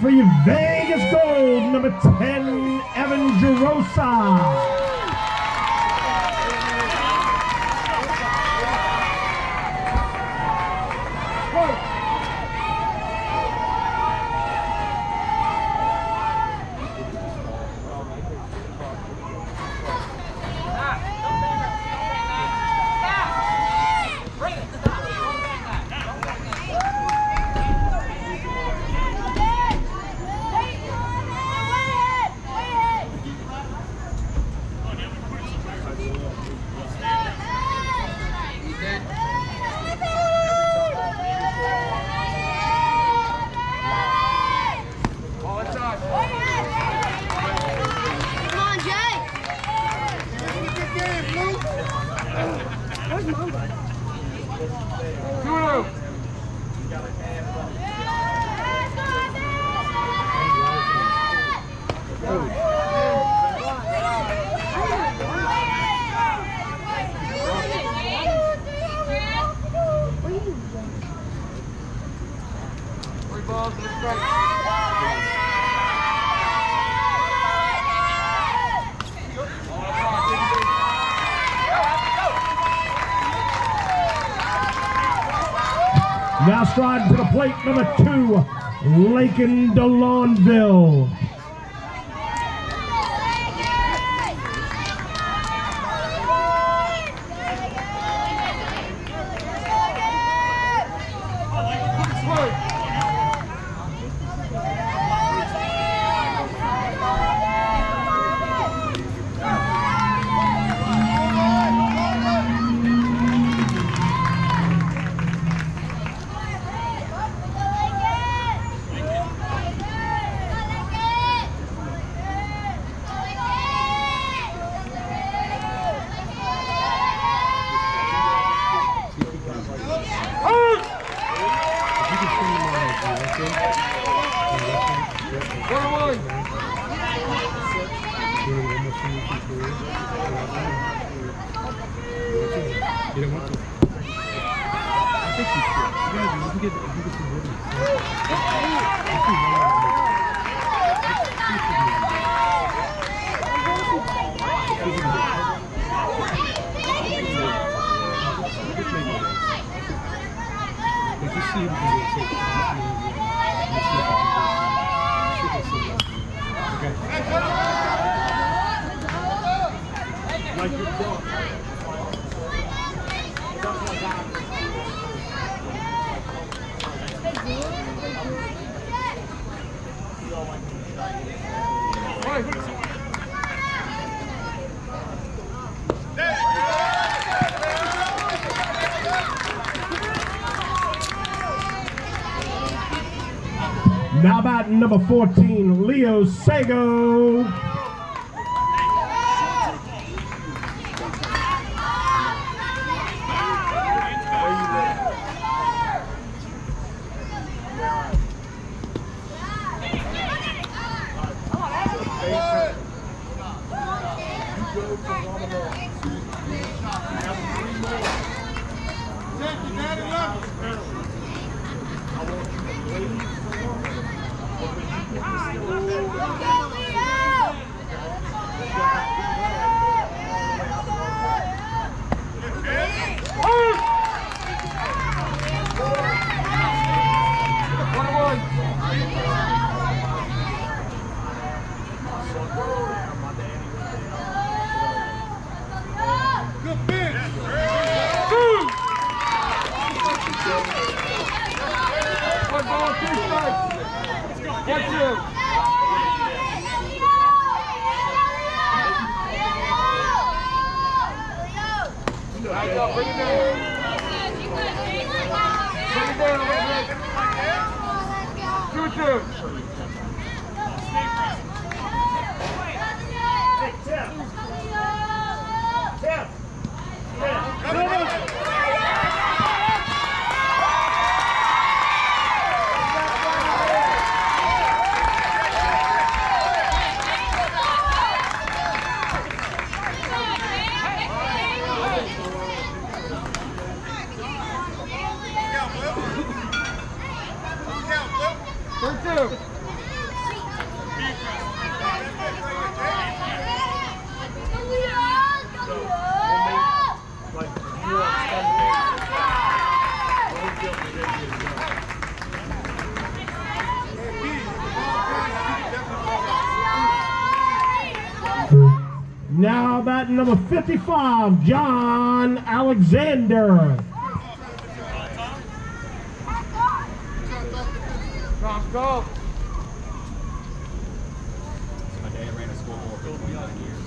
for your Vegas Gold, number 10, Evan Gerosa. Now striding to the plate, number 2, Lakin DeLonville. Now batting number 14, Leo Sago. batting number 55, John Alexander. Go. My dad ran a school board for 29 years.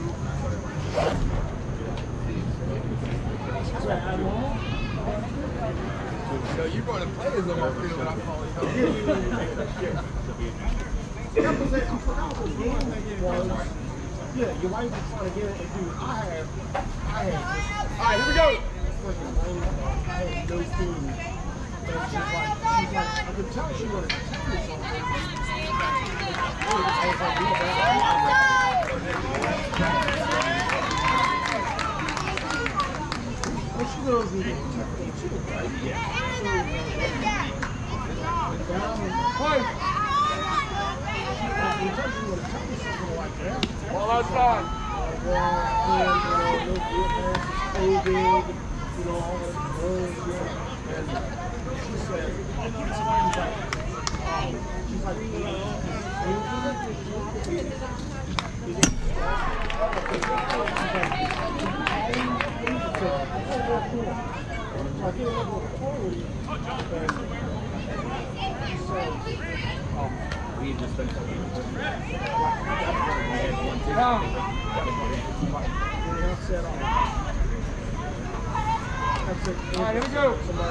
So you're going to play as a more field when I call you. Yeah, your wife was trying to get it, and dude, I had. All right, here we go. Freaking lame. I had no food. And she's like, I could tell she wanted to tell me something. Well, she knows me too, right? Yeah. All outside. We just finished the game. All right, here we go.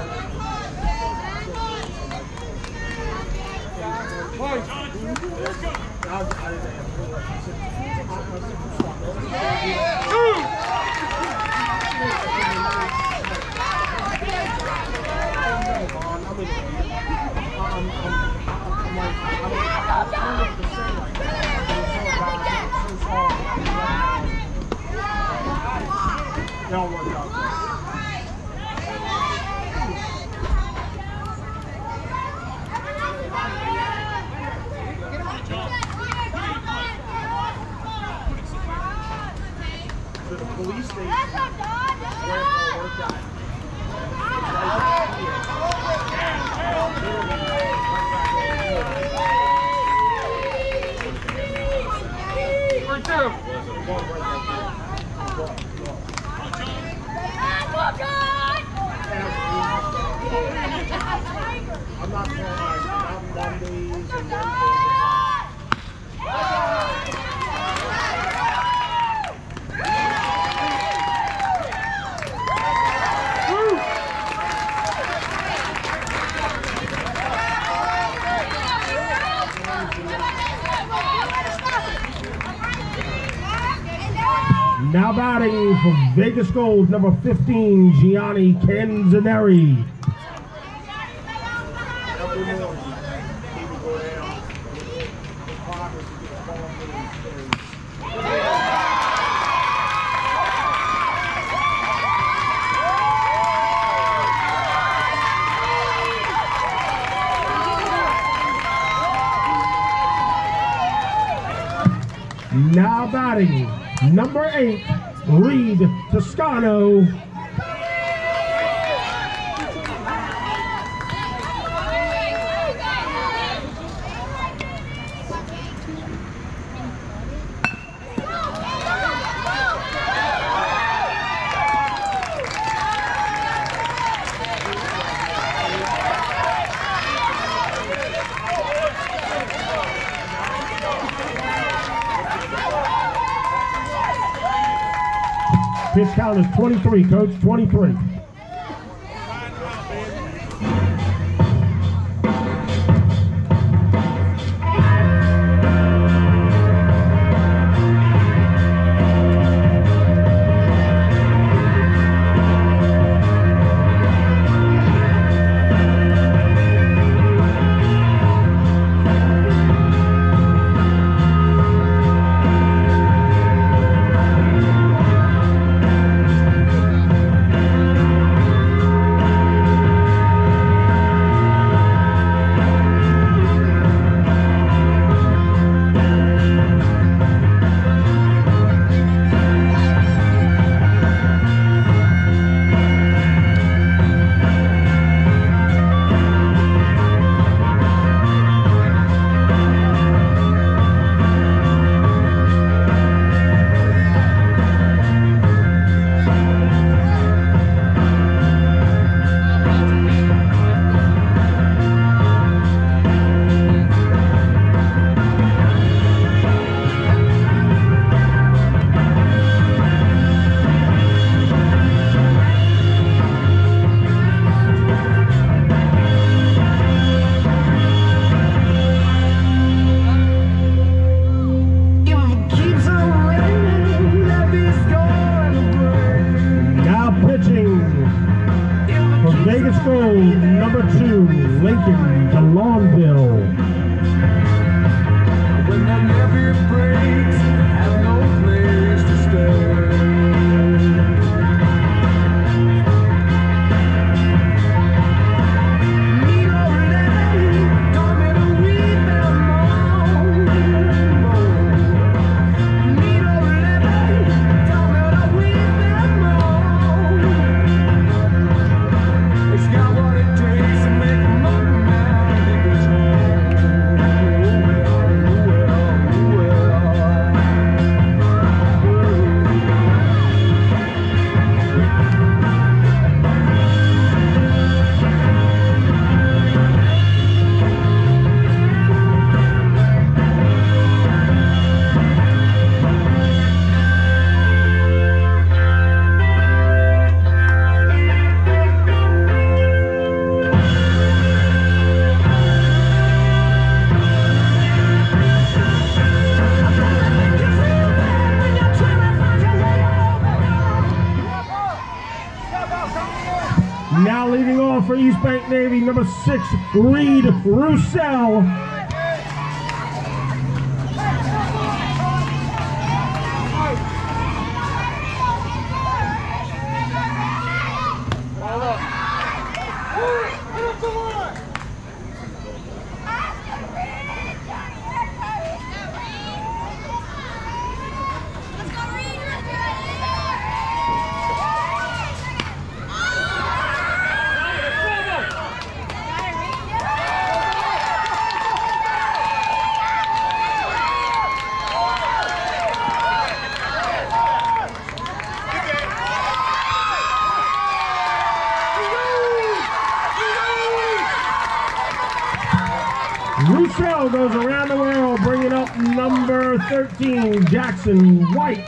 Y'all work out. The police station where I work at. Where to? I'm not going like not Mondays and Wednesdays. Now batting for Vegas Gold, number 15, Gianni Canzaneri. Every morning, he would go down with the fathers to get coffee and Now batting, number 8, Reed Toscano. Pitch count is 23, Coach, 23. Vegas Gold, number 2, Lincoln DeLongville. When the levee breaks, have no place to stay. Now leading off for East Bank Navy, number 6, Reed Roussel. Roussel goes around the world, bringing up number 13, Jackson White.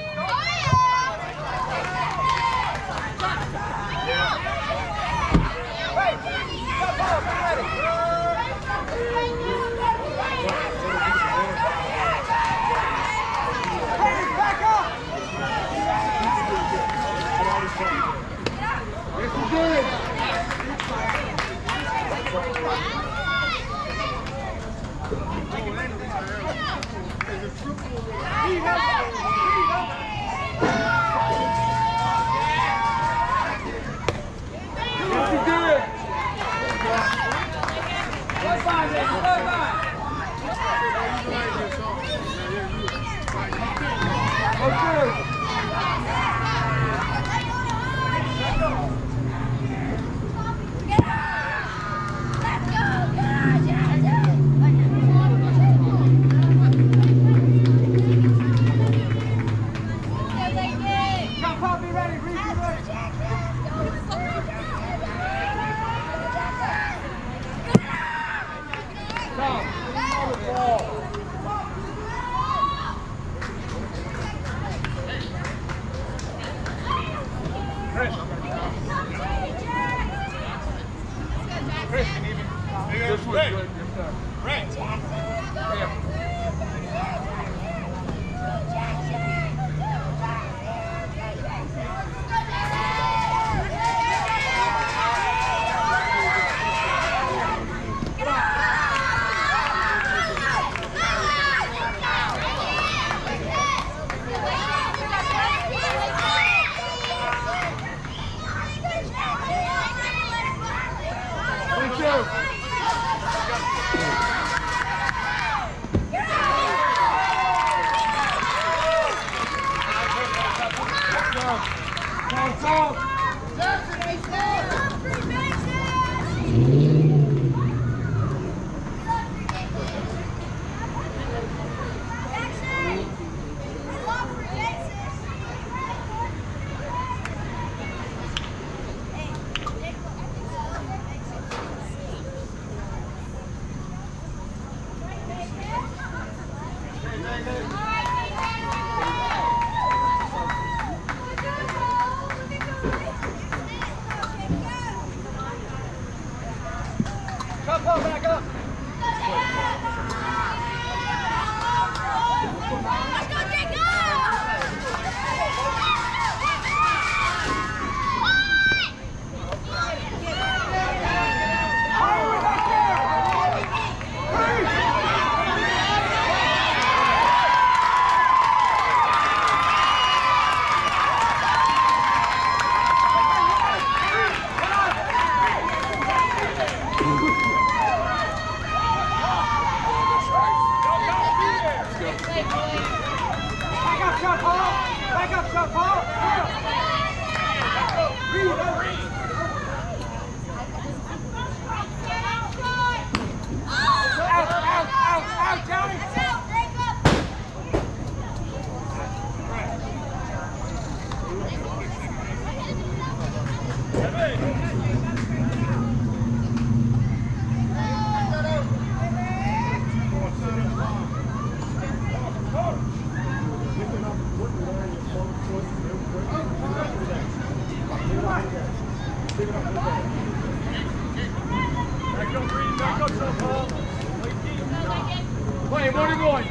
Play, what are you going?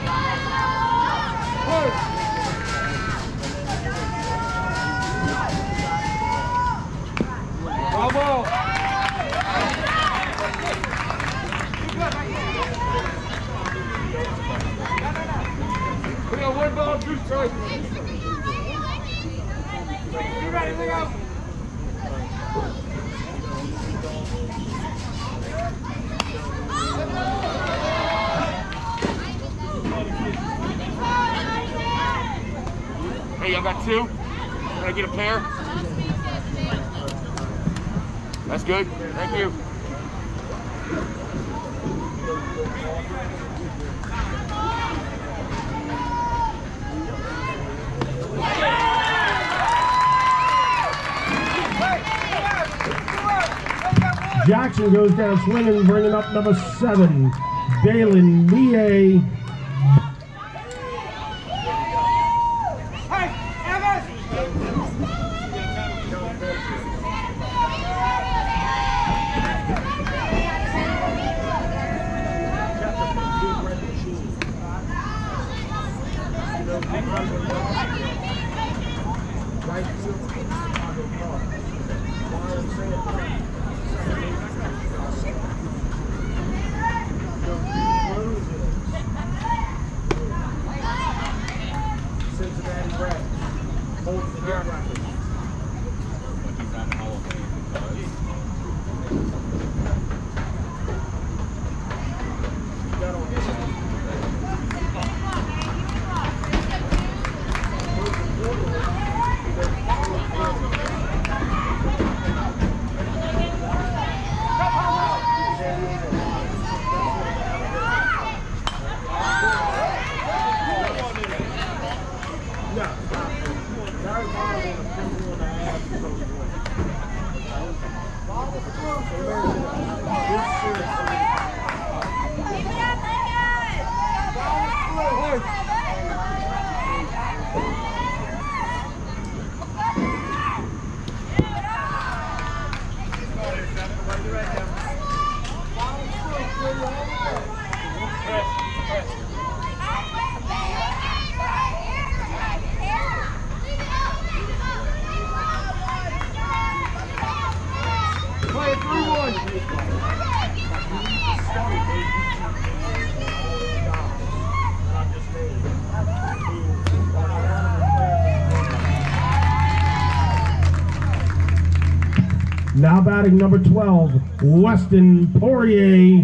Bravo! We got one ball, two strikes. You ready, we go. Hey, y'all got two? Can I get a pair? That's good. Thank you. Jackson goes down swinging, bringing up number 7, Dalen Mie. Now batting number 12, Weston Poirier.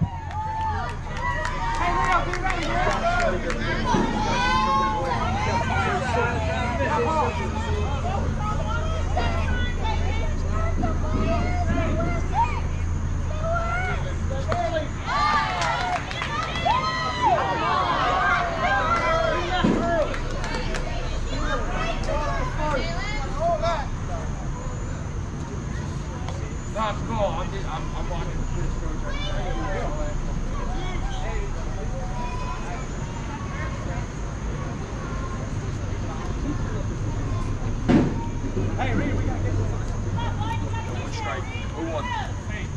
I'm watching Hey, Reed, we got to get this. One strike. 0-1.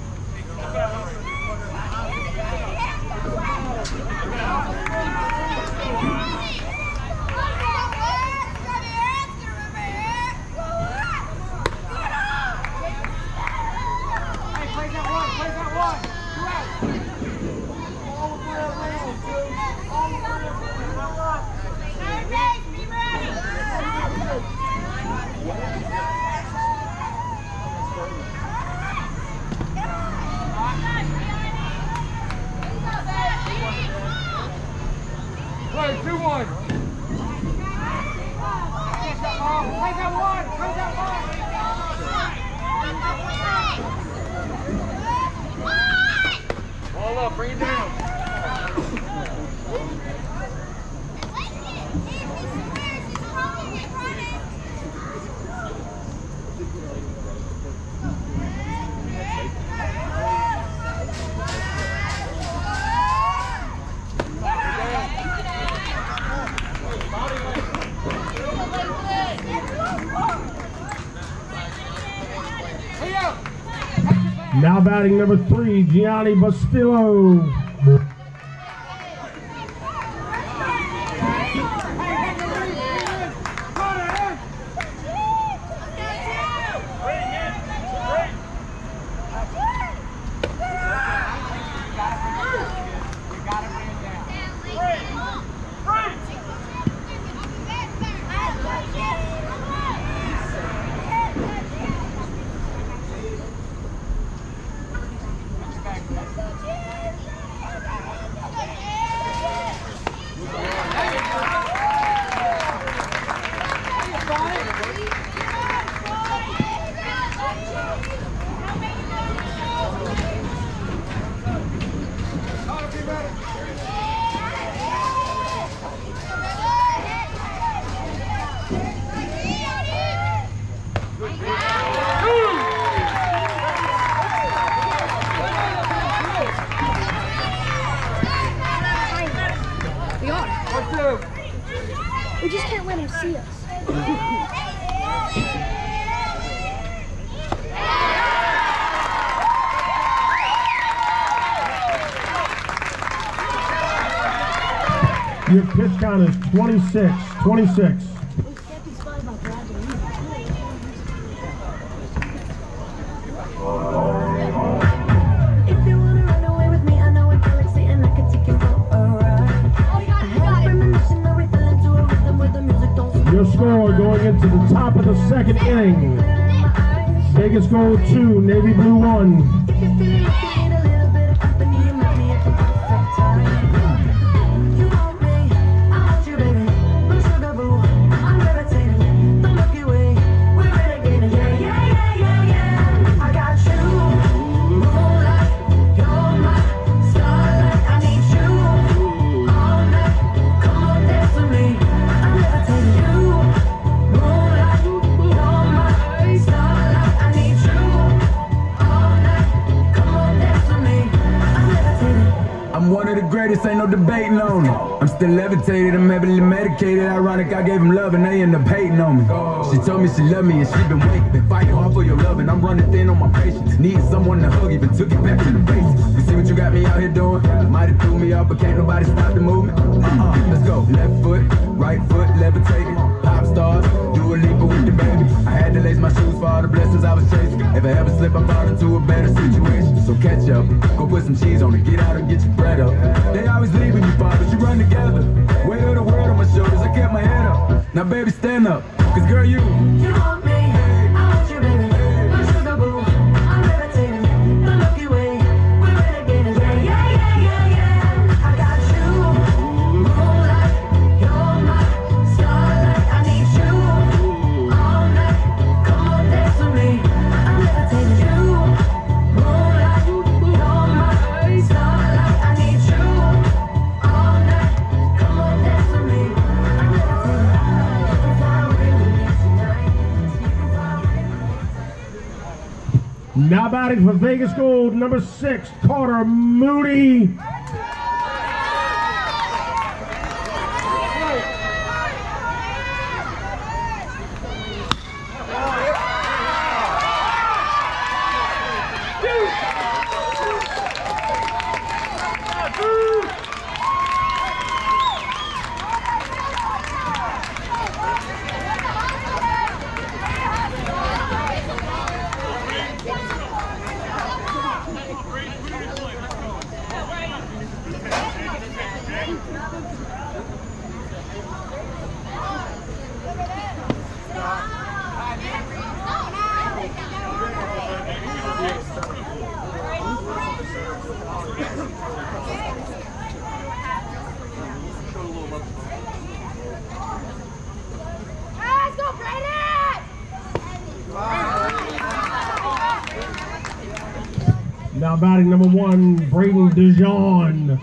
Play 2-1. Ball up, bring it down. Hey, Now batting number 3, Gianni Bastillo. We just can't let him see us. Your pitch count is 26. Your score going into the top of the second inning. Vegas Gold 2, Navy Blue 1. Ain't no debating on it. I'm still levitated, I'm heavily medicated. Ironic, I gave him love and they end up hating on me. She told me she loved me and she been waiting. Been fighting hard for your love and I'm running thin on my patience. Needing someone to hug, even took it back to the basics. You see what you got me out here doing? Might have threw me off, but can't nobody stop the movement. Let's go. Left foot, right foot, levitating. Pop stars, do a leap with the baby. I had to lace my shoes for all the blessings I was chasing. If I ever slip, I fall into a better situation. So catch up, go put some cheese on it, get out and get your bread up. They always leaving you, but you run together. Weight of the world on my shoulders, I kept my head up. Now baby, stand up, cause girl, you want me, I want you, baby. My sugar boo, I'm levitating. The Milky Way, we're renegading. Yeah. I got you, moonlight, you're my starlight. I need you all night. Come on, dance with me. I'm levitating. You, moonlight, you're my starlight. I need you all night. Come on, dance with me. I'm levitating. You can fly away with me tonight. You can fly away with me. Now batting for Vegas Gold, number 6, Carter Moody. Now batting number 1, Braden Dijon.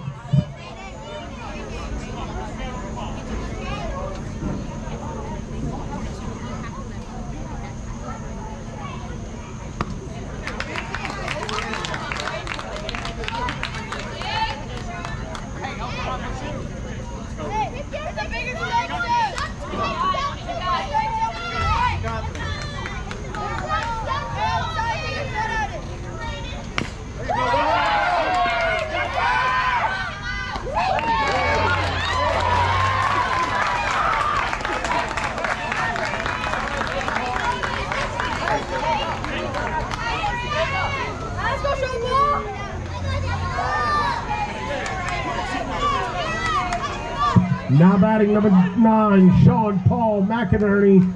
Now batting number 9, Sean Paul McInerney.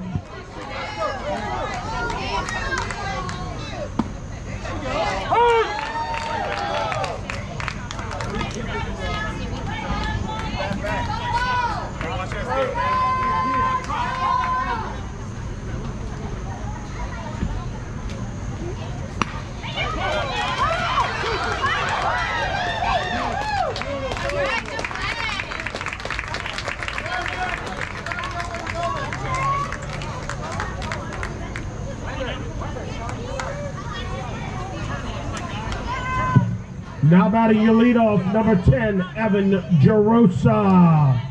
Now batting your leadoff, number 10, Evan Jarosa.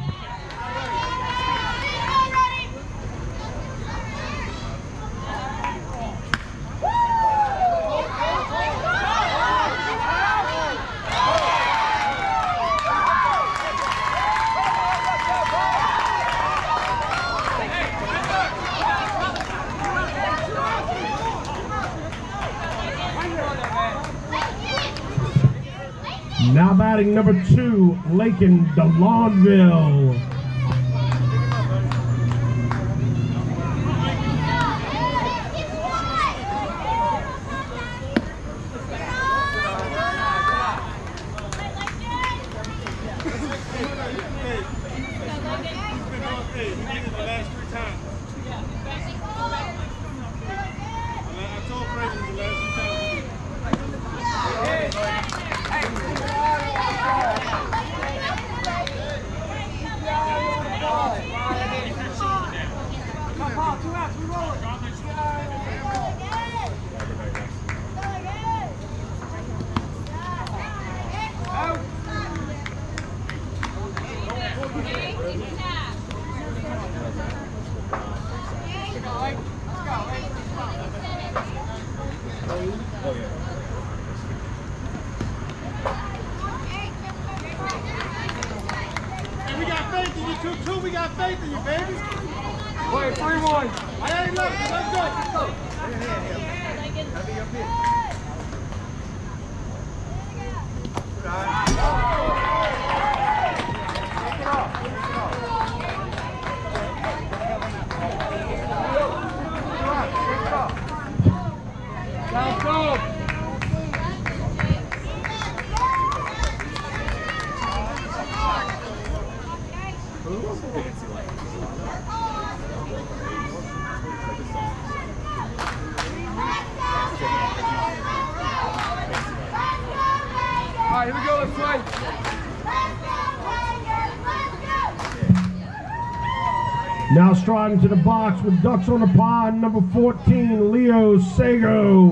Now batting number 2, Lakin DeLonville. We got faith in you, baby. Play 3-1. I ain't left. Let's go. Let's go. That'll be your pick. Let's go. All right, here we go, let's play. Now striding to the box with ducks on the pond, number 14, Leo Sago.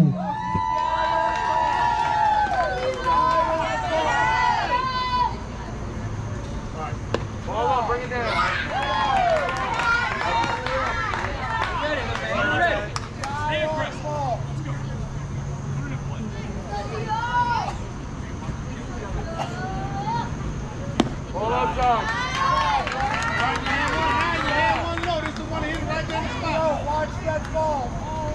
Ball up, bring it down. Ball outside. You had one low. This is the one that hit it right there in the spot. Watch that ball.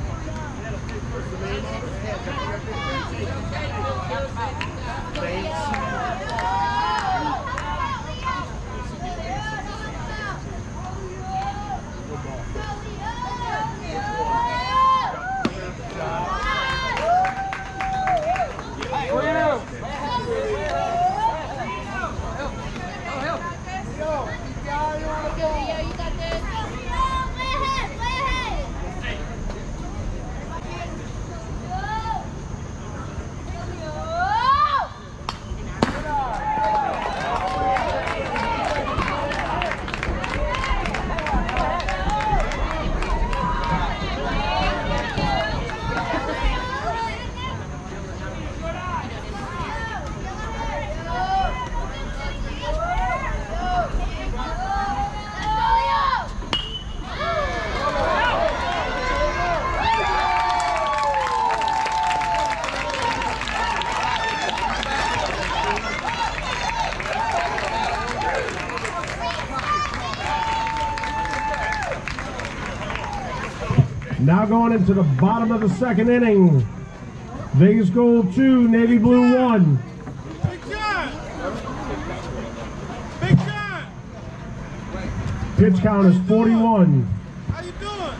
Now going into the bottom of the second inning. Vegas Gold 2, Navy Blue 1. Big John! Big John! Pitch count is 41. How you doing?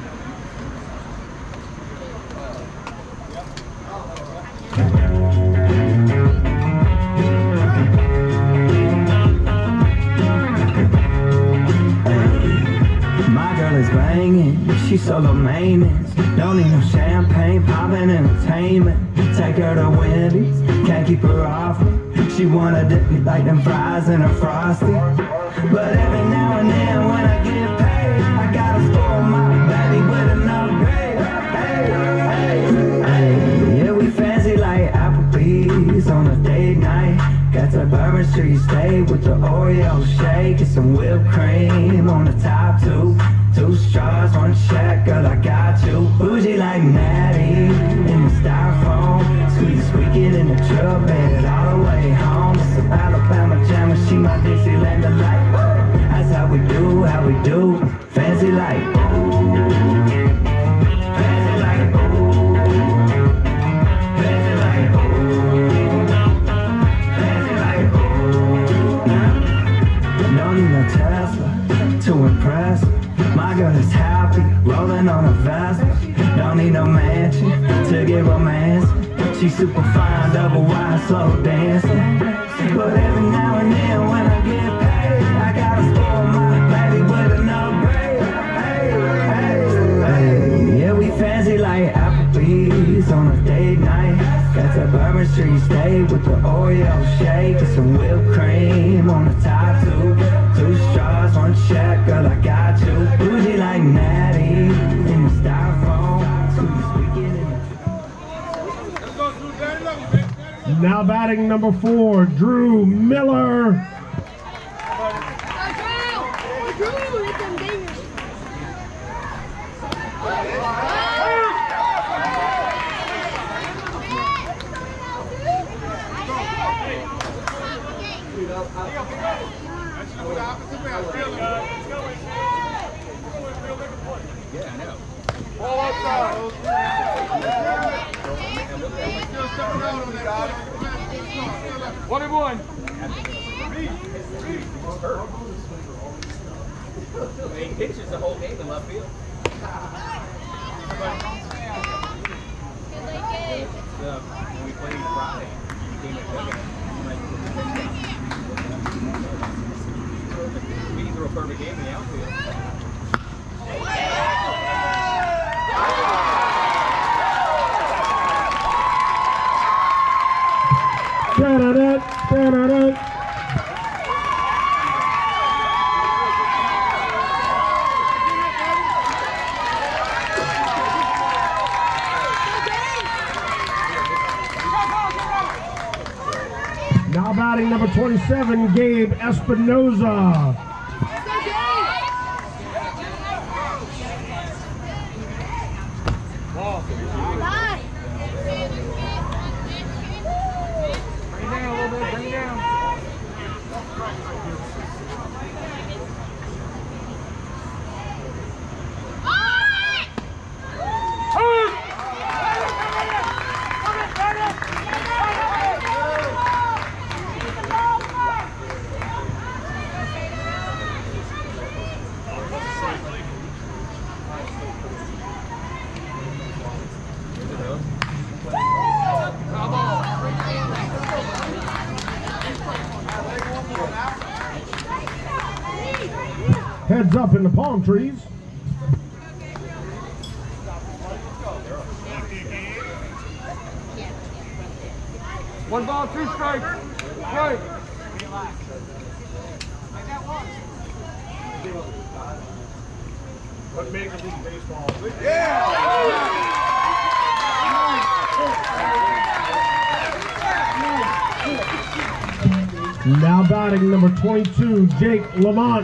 My girl is banging, she's solo maintenance. Don't need no champagne, poppin' entertainment. Take her to Wendy's, can't keep her off me. She wanna dip me like them fries in a Frosty. But every now and then when I get paid, I gotta spoil my baby with an upgrade. Hey, hey, hey. Yeah, we fancy like Applebee's on a date night. Got the Bourbon Street steak with the Oreo shake and some whipped cream on the top two. 2 straws, 1 check, girl, I got you. Bougie like Natty in the styrofoam. Squeak it in the truck, bed all the way home. It's an Alabama jam and she my Dixieland delight. That's how we do, fancy like. Fancy like, fancy like, fancy like. No need no Tesla to impress. My girl is happy, rolling on a Vespa. Don't need no mansion to get romance. She's super fine, double wide, slow dancing. But every now and then when I get paid, I gotta spoil my baby with an upgrade. Hey, hey, hey. Yeah, we fancy like Applebee's on a date night. Got the Bourbon Street steak with the Oreo shake and some whipped cream on the top two. 2 straws, 1 check, girl, I got you. Bougie like Natty in the styrofoam. Squeak it in the. Now batting number 4, Drew Miller. Drew, hit them bangers. Yeah, I know. Ball outside. 1-1. He pitches the whole game in left field. When we played Friday, he came at dugout. We can throw a perfect game in the outfield. Da-da-da, da-da-da. Now batting number 27, Gabe Espinoza. Heads up in the palm trees. One ball, 2 strikes. Right. What Major League Baseball? Now batting number 22, Jake Lamont.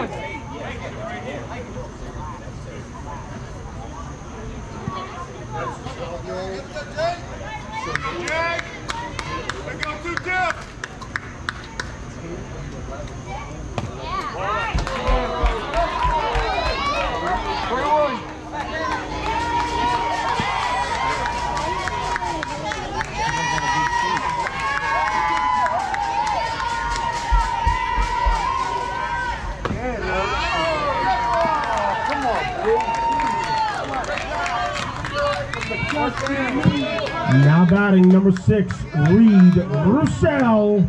3-1. Jake! They go 2-2. Now batting number 6, Reed Roussel.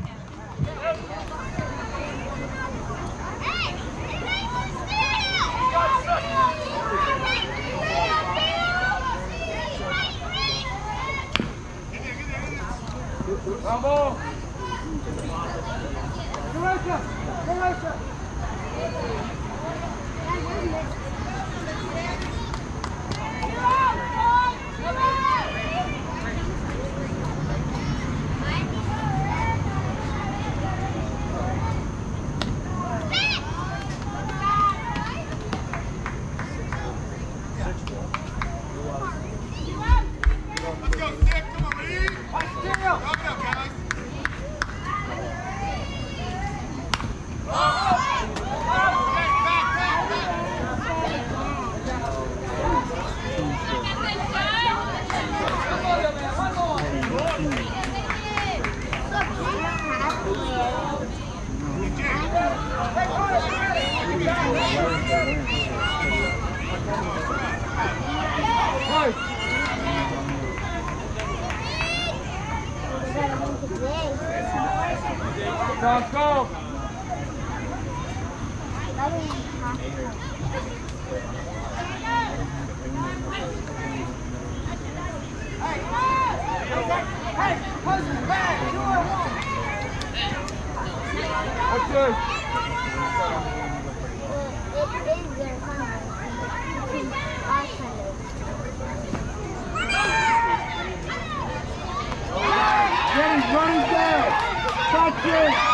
Bravo! Let's go, Nick. Come on, Reed. Wrap it up, guys. Let's go! Running down! Touch it!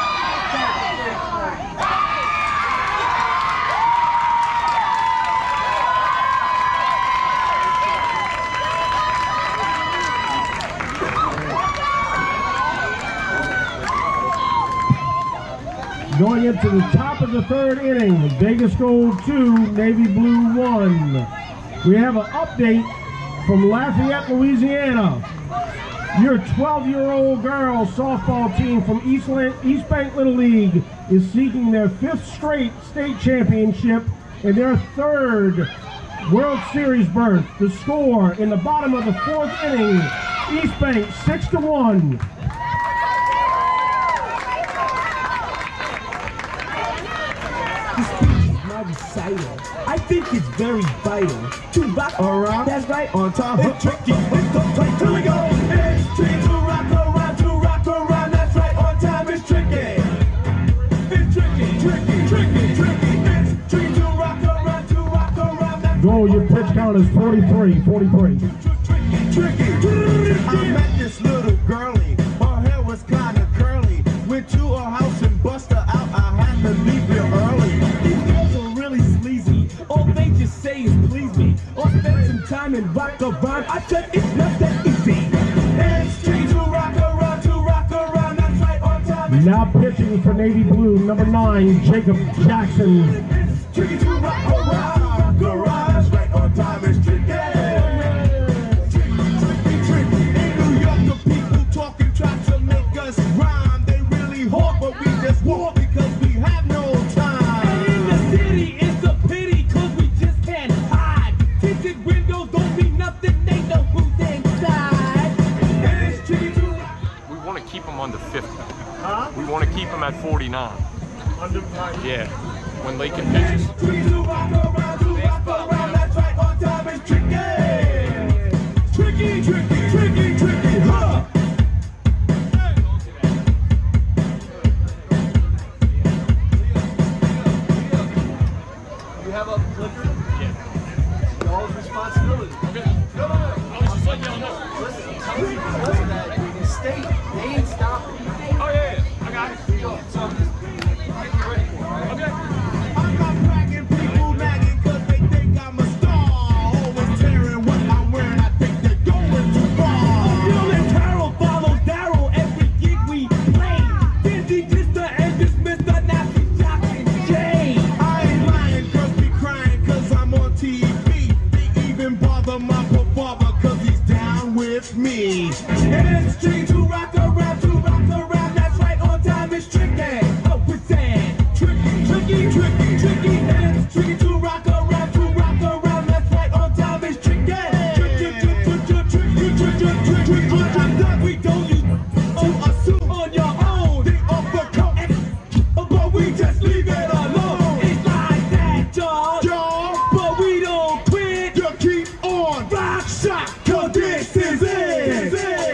Going into the top of the 3rd inning, Vegas Gold 2, Navy Blue 1. We have an update from Lafayette, Louisiana. Your 12-year-old girls softball team from East Bank Little League is seeking their 5th straight state championship and their 3rd World Series berth. The score in the bottom of the 4th inning, East Bank 6-1. I think it's very vital to rock around. That's right, on top. It's tricky. It's so tight. Here we go. It's tricky to rock around. That's right, on time. It's tricky. It's tricky. It's tricky to rock around. Goal, your pitch count is 43. Tricky. I met this little girlie. Her hair was kind of curly. Went to her house and bust her out. I had to leave real early. All they just say is please me, or spend some time and rock around. I said it's not that easy. It's tricky to rock around. That's right, on time. Now pitching for Navy Blue, number 9, Jacob Jackson. It's tricky to rock around. That's right, on time. It's tricky. Tricky. In New York, the people talking try to make us rhyme. They really hawk, but we just walk because we have no time. And in the city, it's a pity. Tinted windows don't mean nothing, they know who's inside. And it's tricky to we want to keep them under 50. Huh? We want to keep them at 49. Under 5. Yeah. When Lakin pitches. tricky to rock around. That's right, on time. It's tricky, huh? You have a clicker? Yeah. Y'all's responsibility. Okay. No. I was just letting y'all know. Listen, tell me because of that, in state, they ain't stopping. Oh, yeah. I got it. So I'm just getting you ready for it, right? Okay. it's tricky to rock around, that's right on time, it's tricky. Oh, it's sad. Tricky, tricky, tricky, tricky, and it's tricky to rock around, that's right on time, it's tricky. We don't use to assume on your own the overcoat, but we just leave it alone. It's like that, y'all, but we don't quit. You keep on rock shot, 'cause this is it.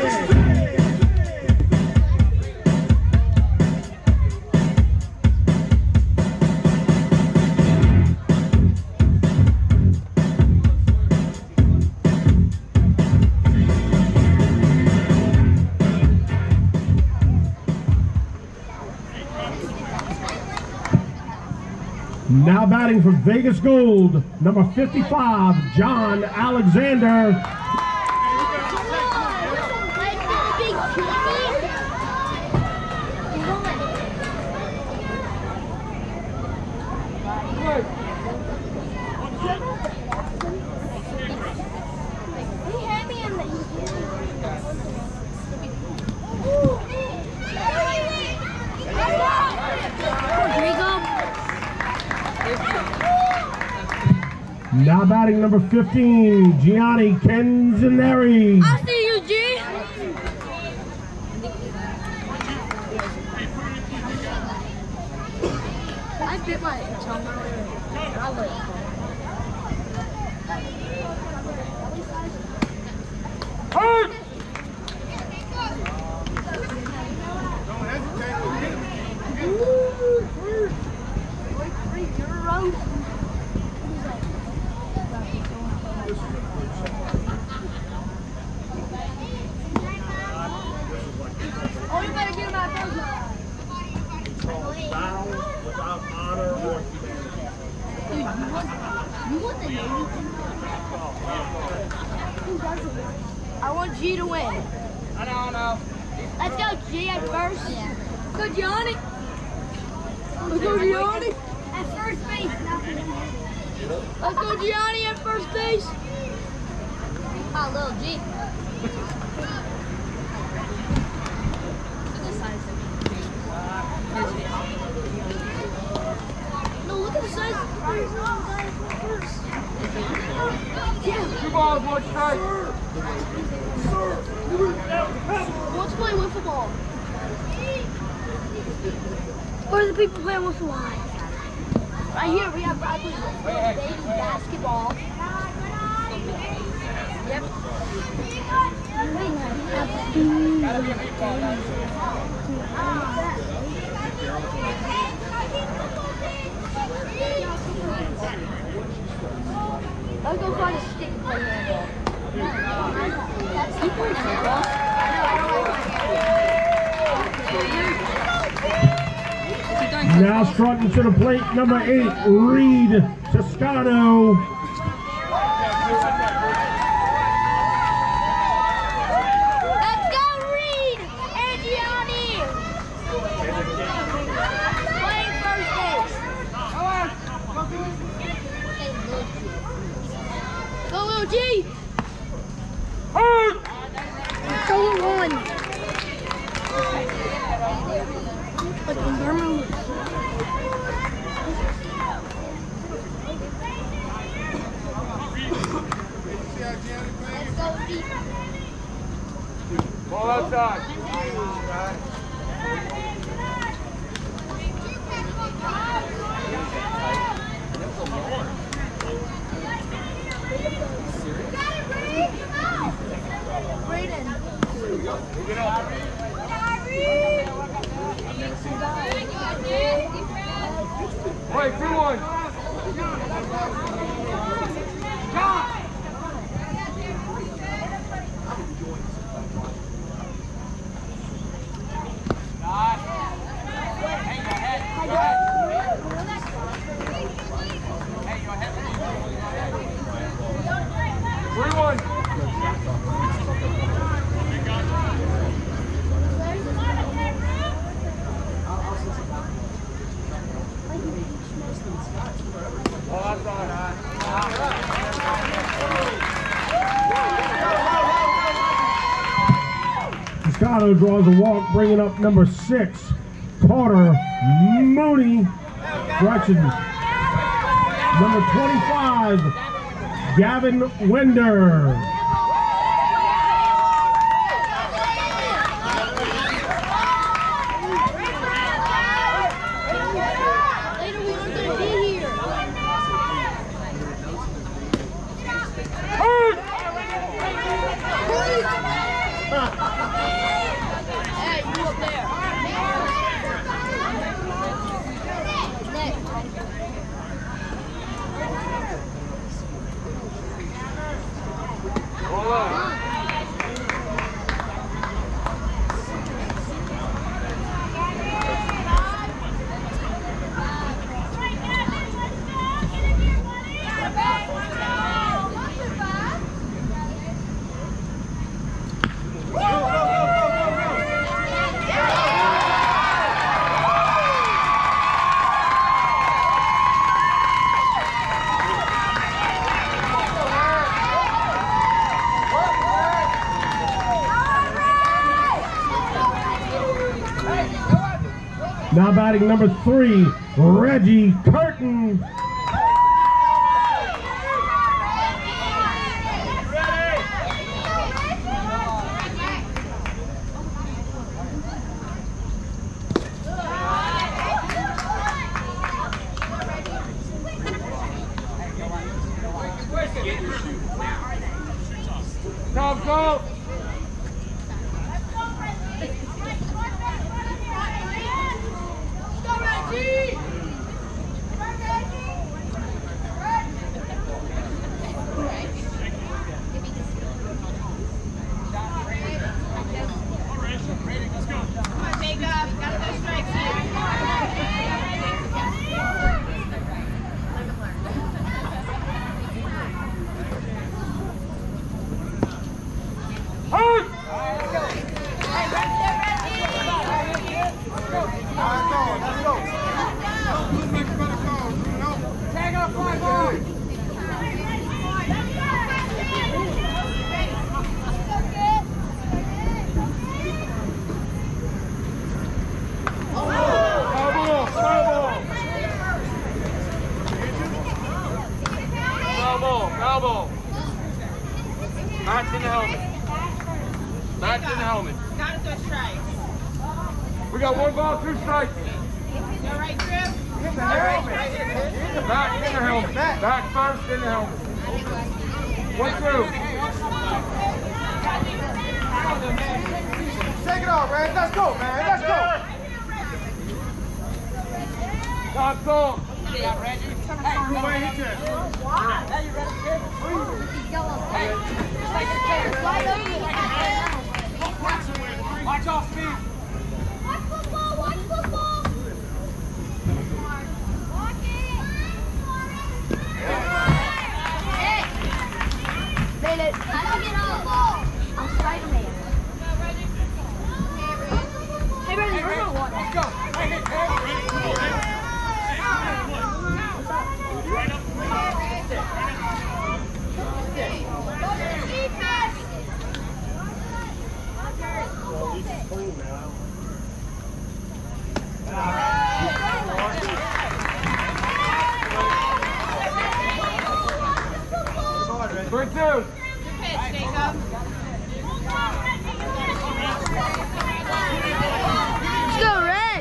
Now batting for Vegas Gold, number 55, John Alexander. Now batting number 15, Gianni Kenzaneri. I see you, G. I bit my tongue. I like oh, you better get him out first. Without honor or Dude, you want the Navy? Who doesn't? I want G to win. I don't know. Let's go G at first. Yeah. Let's go Gianni. Let's go Gianni. At first base. Let's go Gianni at first base. Oh, little G. No, look at the size. Yeah. 2 balls, 1 strike. Let's play wiffle ball. Where are the people playing wiffle ball? Right here, we have Bradley baby basketball. Yep. I'll go find a stick and play handball. That's the first handball. now strutting to the plate, number 8, Reed Toscano. Let's go, Reed and Gianni. Playing first base. Go, little G. Go, little 1. Look, Burma. Let's go, deep. Ball outside. Brayden. Wait, 2-1. Ball outside. Moscato draws a walk, bringing up number 6, Carter Mooney. Correction. Number 25, Gavin Winder. Now batting number 3, Reggie Curtin. Come, go! Foul ball. Back in the helmet. Back in the helmet. Got it to strike. We got 1 ball, 2 strikes. Go right, Griff. Back in the helmet. Back first in the helmet. 1, 2. Take it off, man. Let's go, man. Let's go. Top song. Yeah, Reggie. Hey, you ready? Now you ready, kid? Hey, just like the players. Watch off speed. Watch football, watch football. Walk it. Hey. Made it. I don't get on the ball. I'm Spider-Man. Hey, Brandon, we're going to walk. Let's go. Hey, hey, hey. Right up. Three, 2. Good pitch, Jacob. Let's go, Red.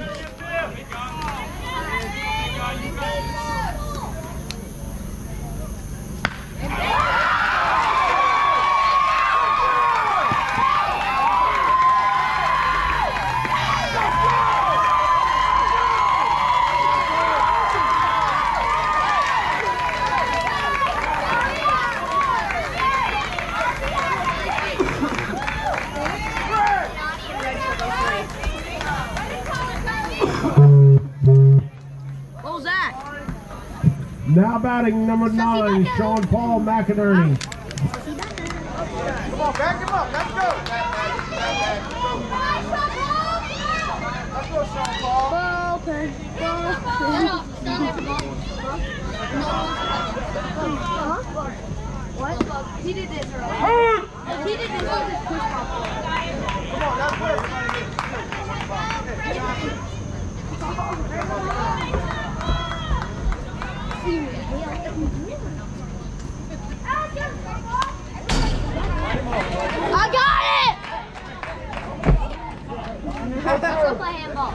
What was that? Now batting number 9, Sean Paul McInerney. Come on, back him up. Let's go. Let's go, Sean Paul. Ball pen. What? He did this earlier. He did this with his push ball. Come on, that's good. Still play handball.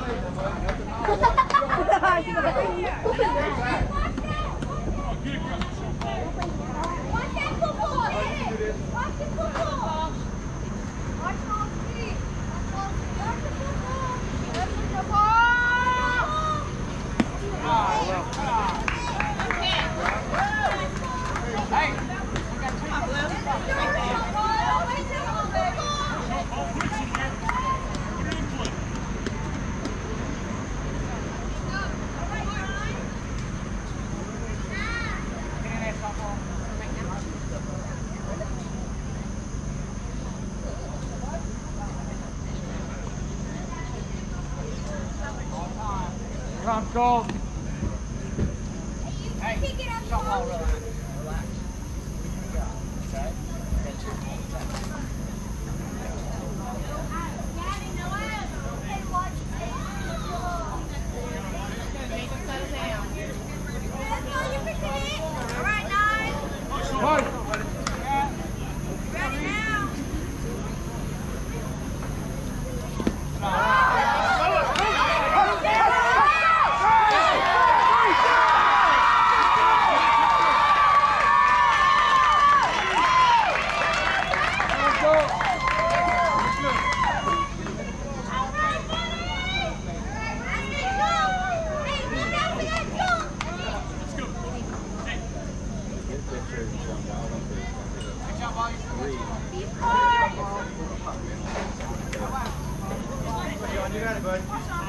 Time call. Hey, Jump ball, relax. Relax. Okay? all right, nine. Right. Ready now. You got it, bud.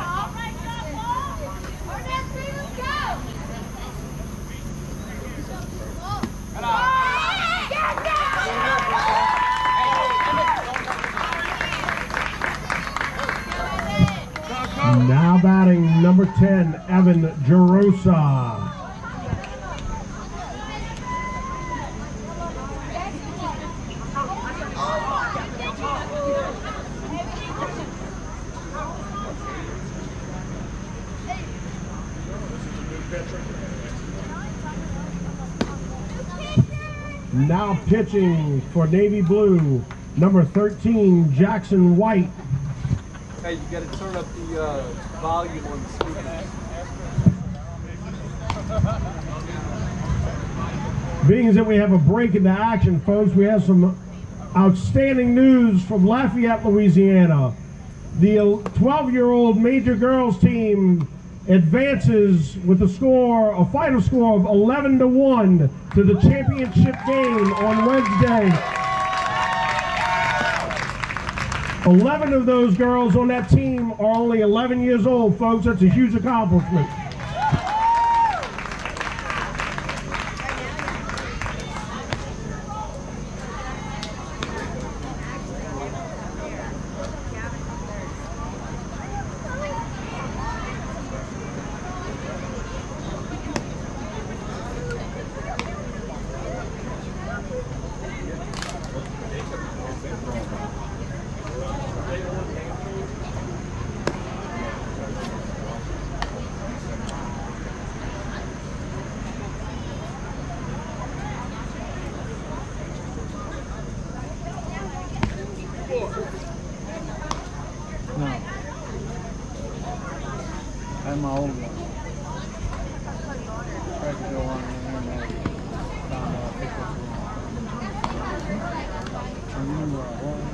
Now batting number 10, Evan Jerosa. Now pitching for Navy Blue, number 13, Jackson White. Hey, you gotta turn up the volume on the speaker. Being as that we have a break into action, folks, we have some outstanding news from Lafayette, Louisiana. The 12-year-old major girls team advances with a final score of 11-1 to the championship game on Wednesday. 11 of those girls on that team are only 11 years old, folks. That's a huge accomplishment. And my old one. Tried to go on and then found out I picked up the wrong. And you knew where I was.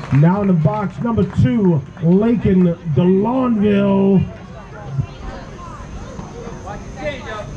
Now in the box, number 2, Lakin DeLonville. There you go.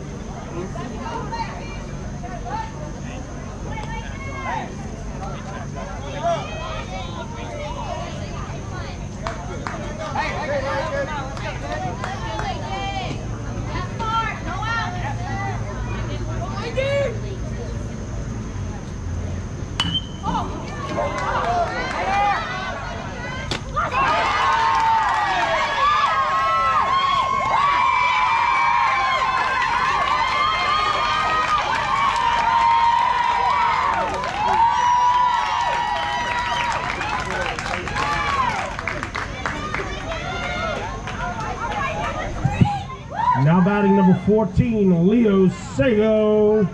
Now batting number 14, Leo Sago.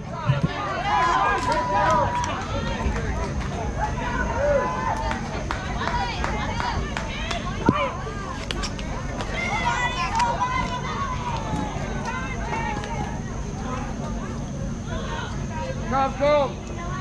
Come, go.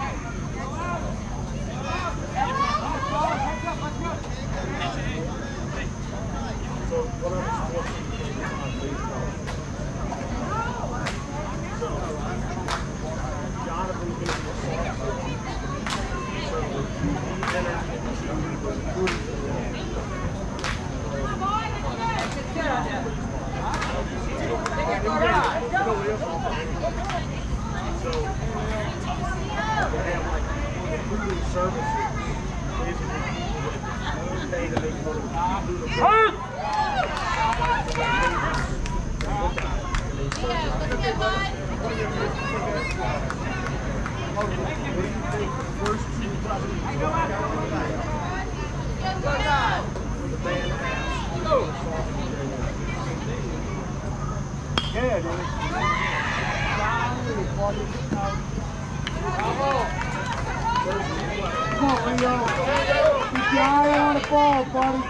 Come on, Leo. Keep your eye on the ball, buddy.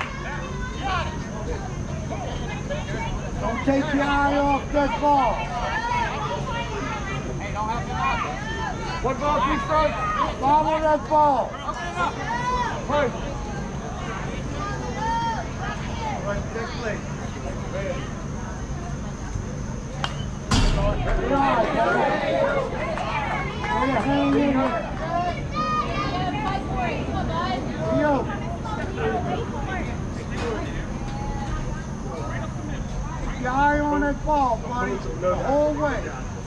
Don't take your eye off that ball. What ball, 3 strikes? Follow that ball. Hey. Hang in here. Leo. Keep your eye on that ball, buddy, the whole way.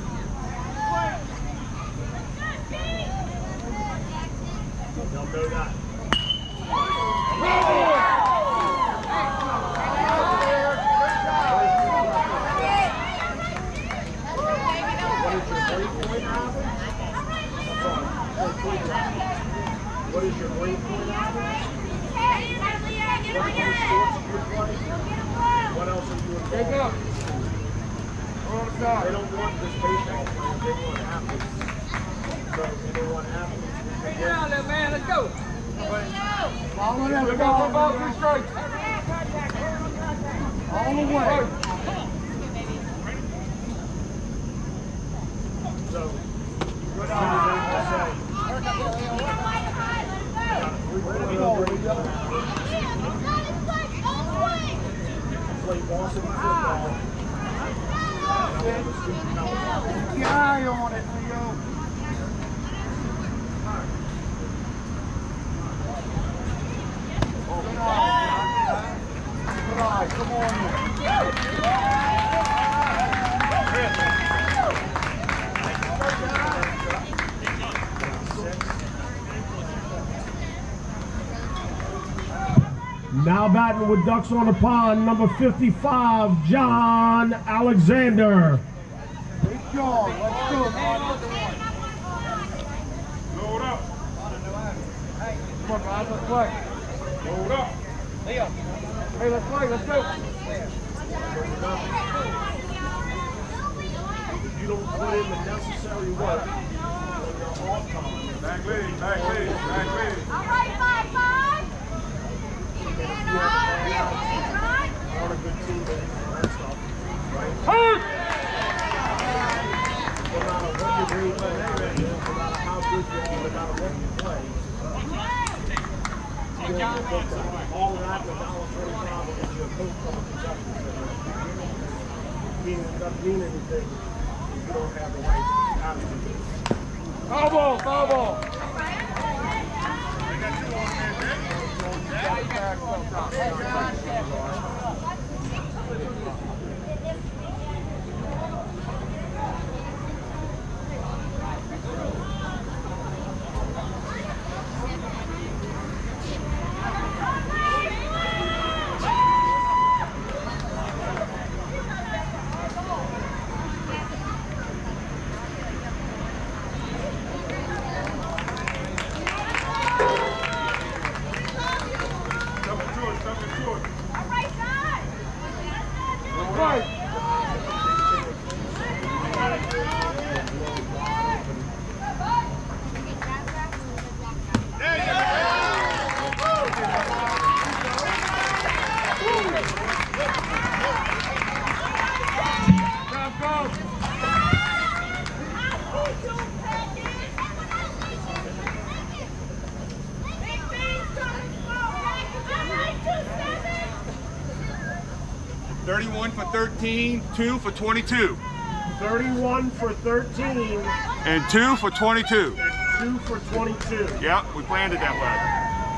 What is your grade point average? What else are you involved in? Take up. They don't want this baseball player, they want athletes. So they want athletes. Get out there, man. Let's go. Follow that One ball. ball, 3 strikes. All the way. So, good on you, to say. Play Boston football. Keep your eye on it, Leo. Good eye. Come on Now batting with Ducks on the Pond, number 55, John Alexander. Big John, let's go. Load up. Come on, guys, let's play. Load up. Leo. Hey, let's play. Let's go. You don't put in the necessary work when you're off time. Back leg, back leg, back leg. All right, 5-5. On a good team and that stuff, right? No matter what your grade point is, no matter how good you are, no matter what you play, you All of that was $1.25 if you're a coach from Kentucky. It doesn't mean anything if you don't have the right attitude. Foul ball, foul ball. For 13, 2 for 22. 31 for 13. And 2 for 22. And 2 for 22. Yep, we planned it that way.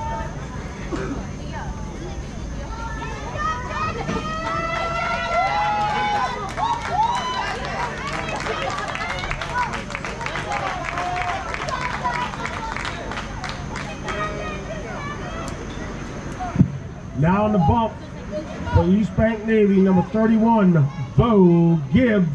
Now on the bump for East Bank Navy, number 31, Bo Gibbs.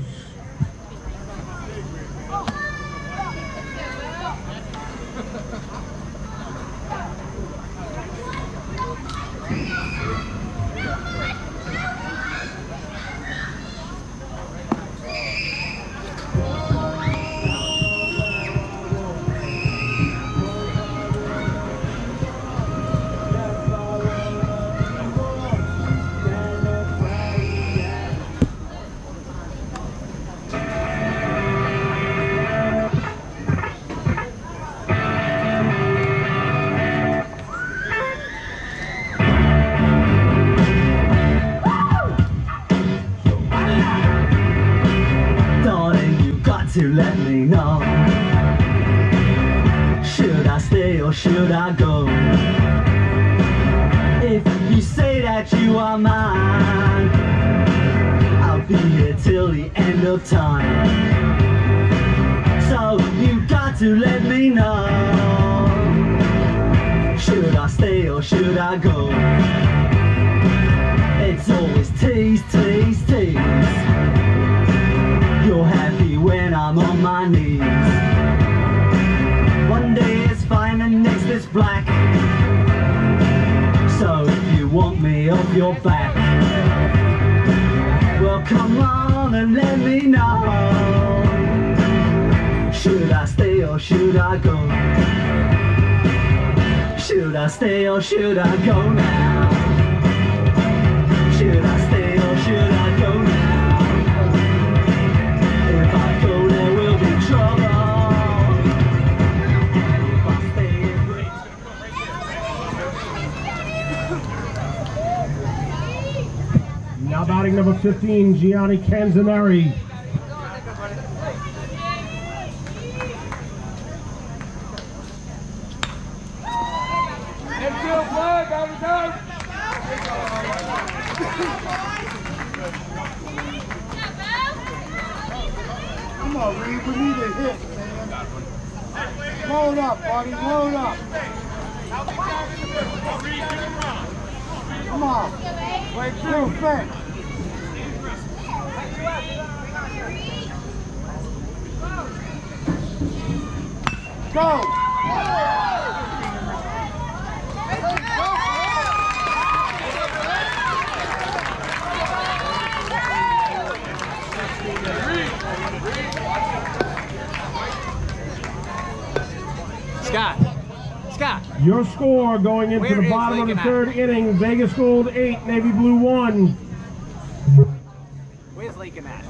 To let me know, should I stay or should I go? If you say that you are mine, I'll be here till the end of time. So you got to let me know, should I stay or should I go? It's always tease, tease, tease. You're happy when I'm on my knees. One day it's fine and next it's black. So if you want me off your back, well come on and let me know, should I stay or should I go? Should I stay or should I go now? Should I stay or should I go now? Now batting number 15, Gianni Canzaneri. Come on, Reed, we need a hit, man. Load up, buddy, load up. Come on. Wait, through fence. Go! Scott. Your score going into the bottom of the third inning, Vegas Gold 8, Navy Blue 1. Where's Lincoln at?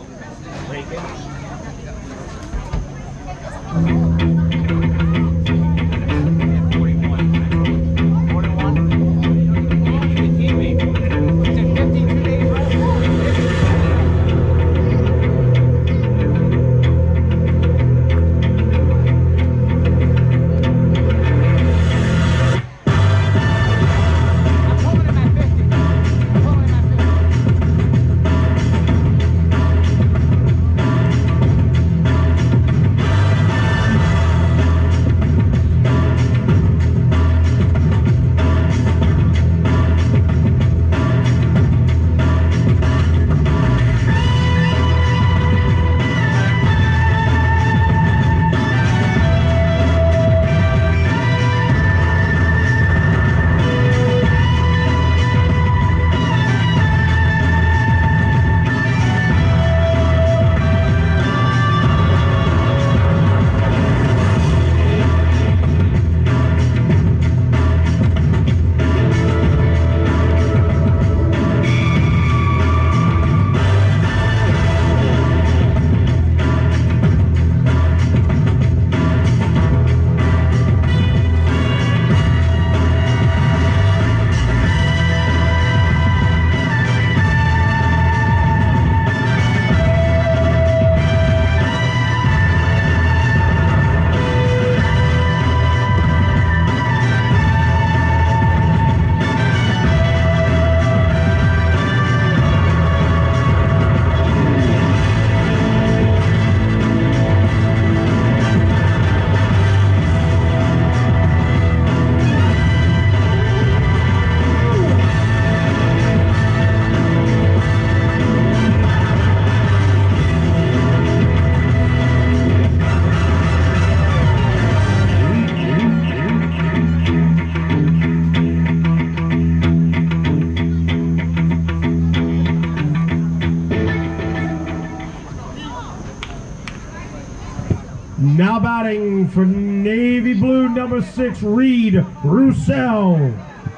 Now batting for Navy Blue, number 6, Reed Roussel.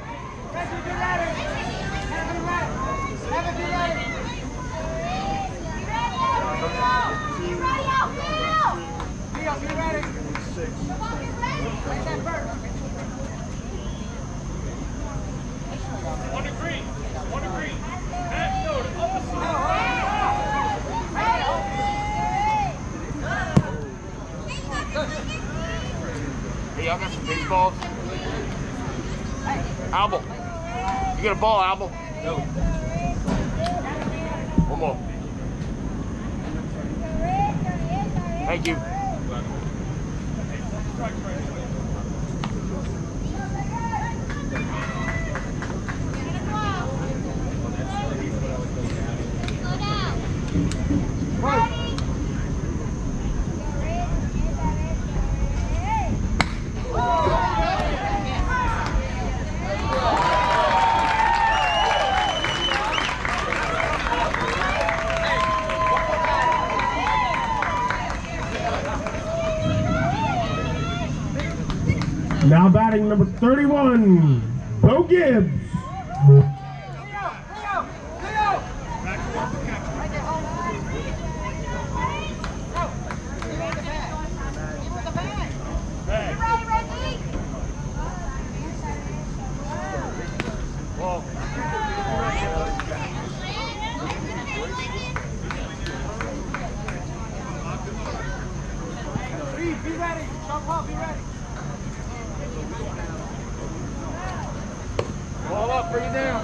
Hey, y'all got some baseballs? Albert, you got a ball, Albert? No. One more. Thank you. Now batting number 31, Bo Gibbs. Be ready. Jump up, be ready. Ball up, bring it down.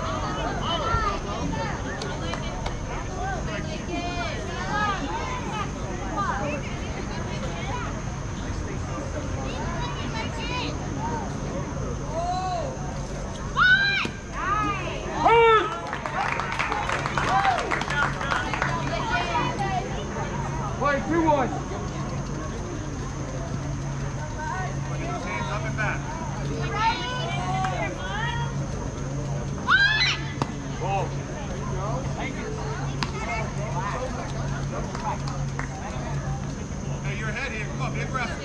Play 2-1. Hey, you're ahead here. Come on, be aggressive.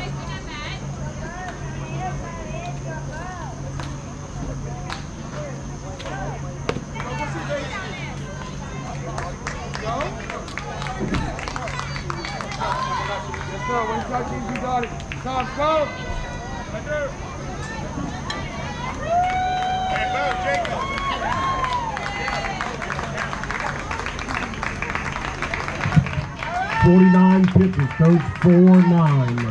Yes, sir. When you got these, you got it. Tom, go. Hey, go, Jacob. 49 pitches, those 4-9.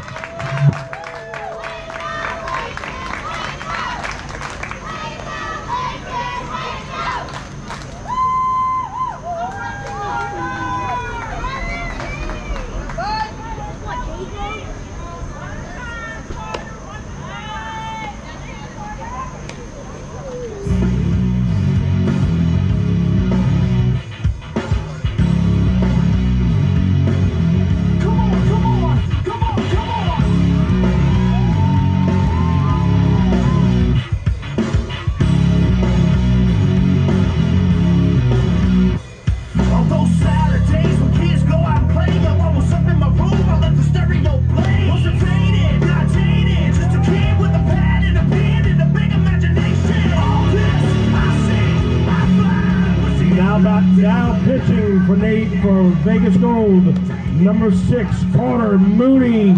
Now pitching for Vegas Gold, number 6, Carter Mooney.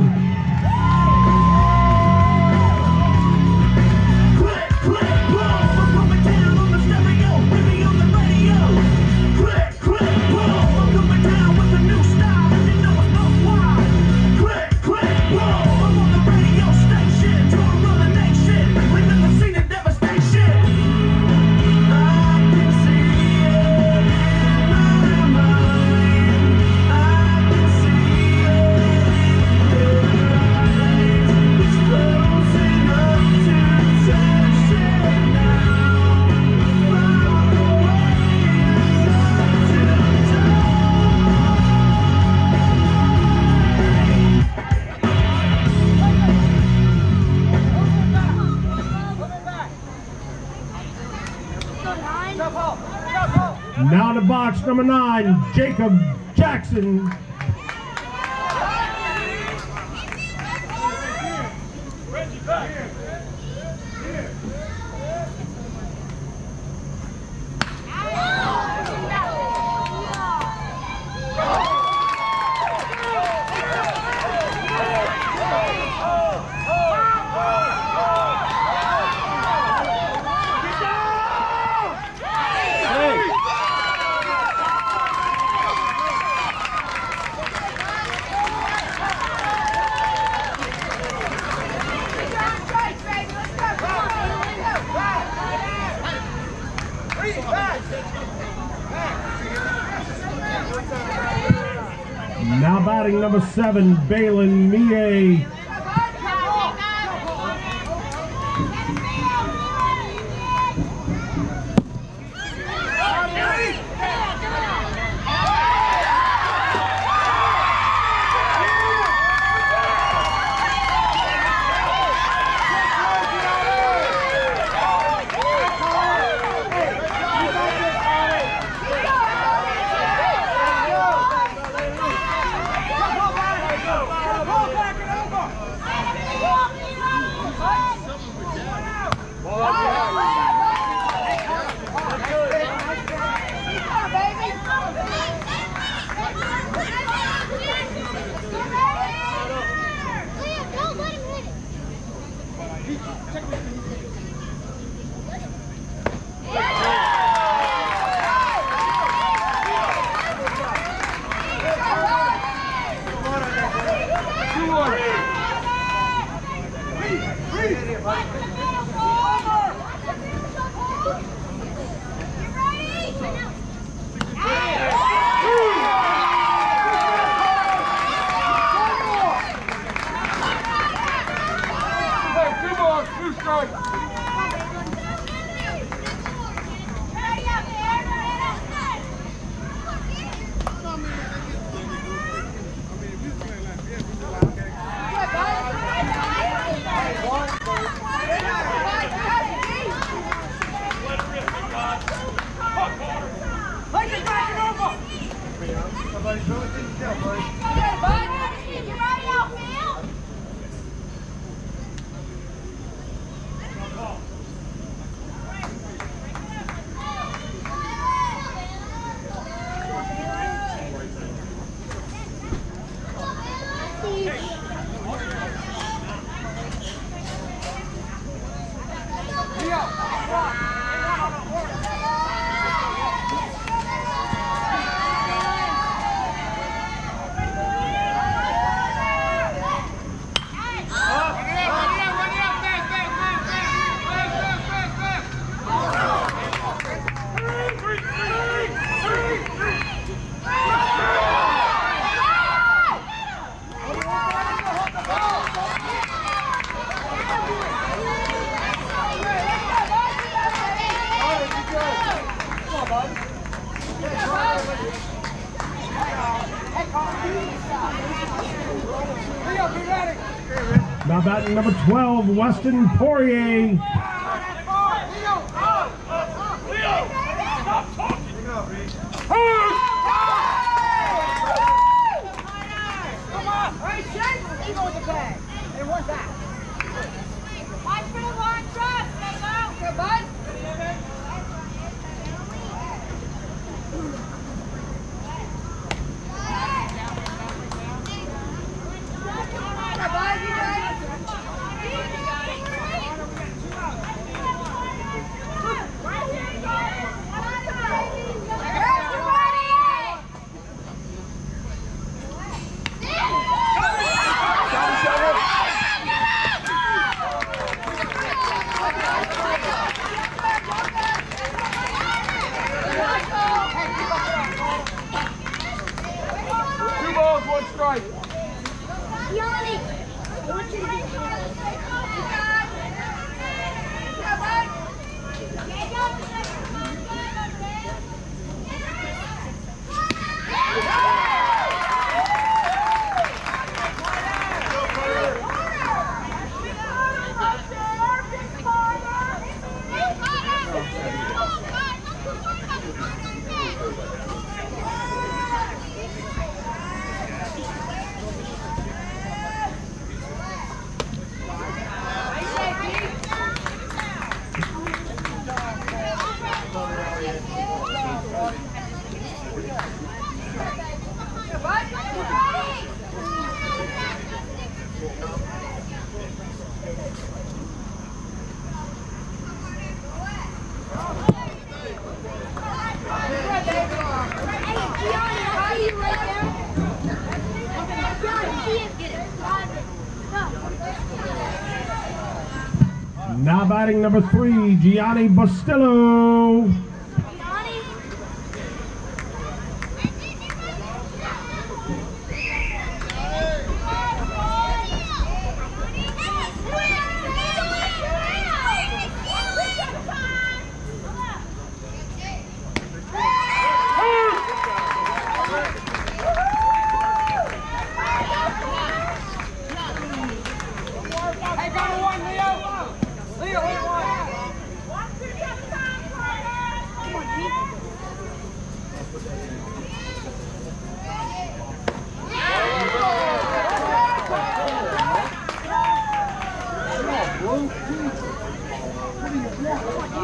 Now to box number 9, Jacob Jackson. Now batting number 7, Balin Mie. Now batting number 12, Weston Poirier. Now batting number 3, Gianni Bustillo.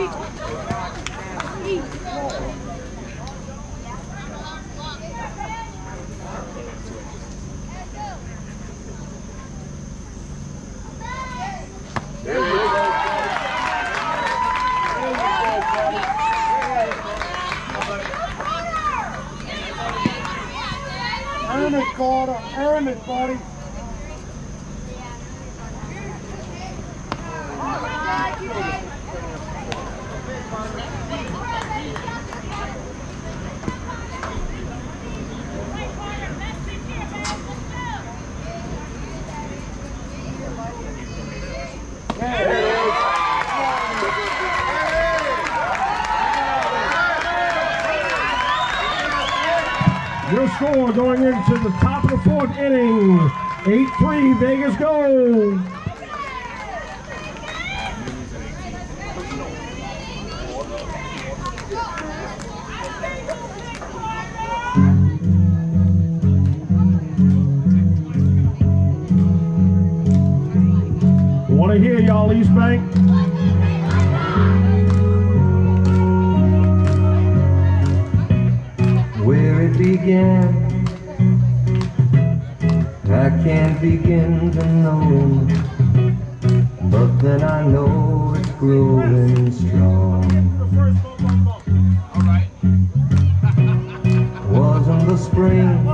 Earn it, Carter. Earn it, buddy. Your score going into the top of the fourth inning, 8-3, Vegas Gold. Want to hear y'all, East Bank? Where it began, I can't begin to know, but then I know it's growing strong. Wasn't the spring,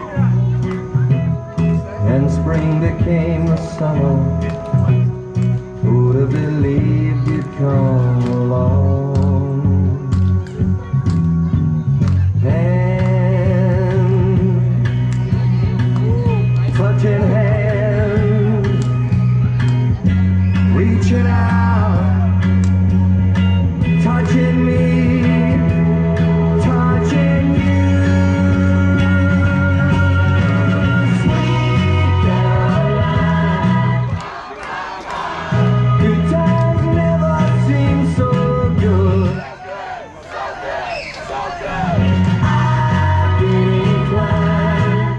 and spring became the summer. Who'd have believed you'd come along? Touching hands, reaching out, touching me, touching you. Sweet Caroline, good times never seem so good. I've been inclined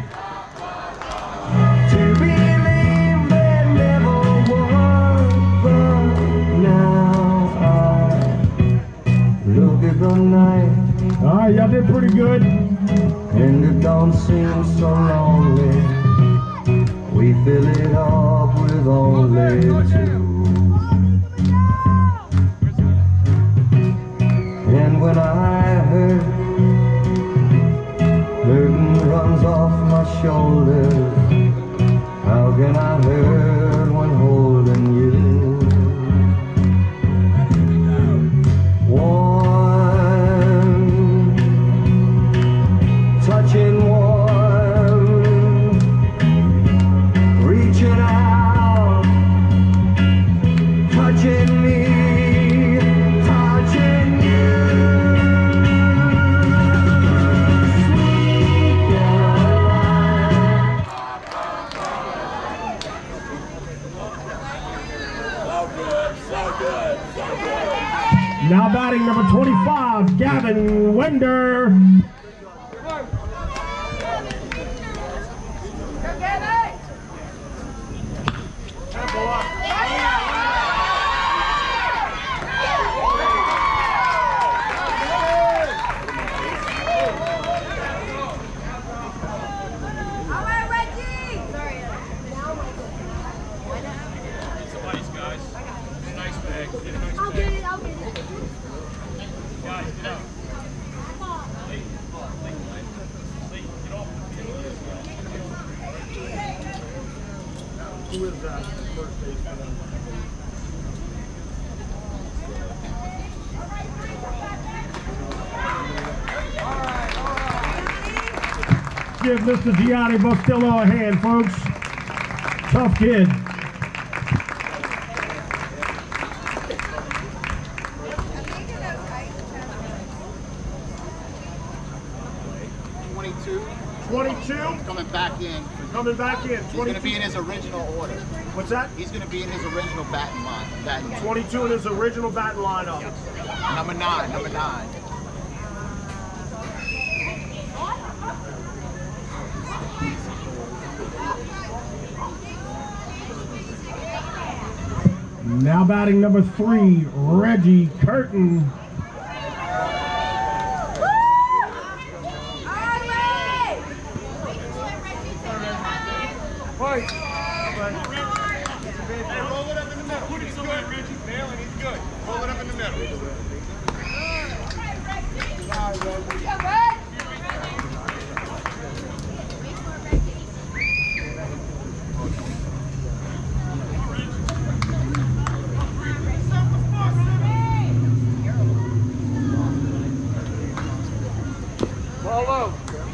to believe there never was, but now I look at the night. All right, y'all did pretty good. And it don't seem so lonely. We fill it up with only two. And when I hurt, burden runs off my shoulders. How can I hurt when holding you? Warm, touching warm, reaching out, touching me, touching you. Sweet Caroline. Now batting number 25, Gavin Wender. I'll get it, I'll get it. Guys, get up. Who is that first base for them? Give Mr. Gianni Bustillo a hand, folks. Tough kid. Coming back in. Coming back in. He's going to be in his original order. What's that? He's going to be in his original batting line. 22 in his original batting lineup. Yep. Number 9. Now batting number 3, Reggie Curtin. Hey, roll it up in the middle. Put it somewhere, Reggie. Nailing, he's good. Roll it up in the middle. Ball low.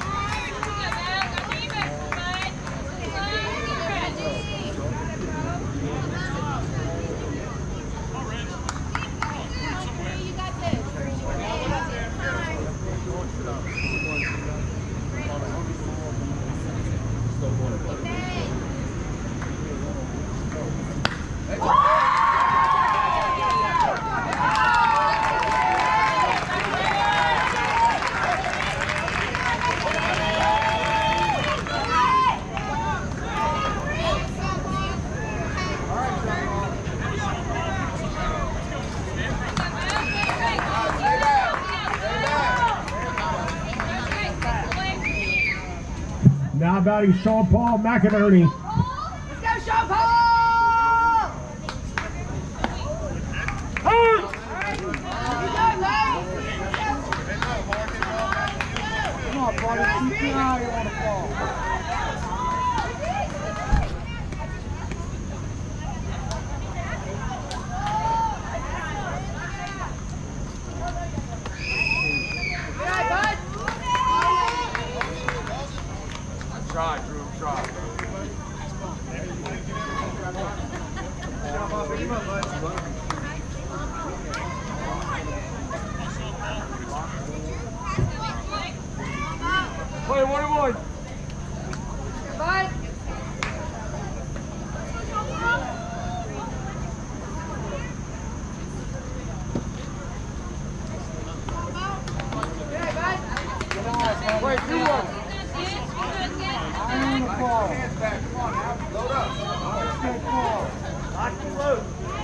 Now batting Sean Paul McInerney. Let's go, Sean Paul! Come on, buddy. Keep your eye on the ball. Try, Drew, try. Play 1-1. Bye. Play 2-1. Eye on the ball. Come on now, load up. Stay ball. Lock and load.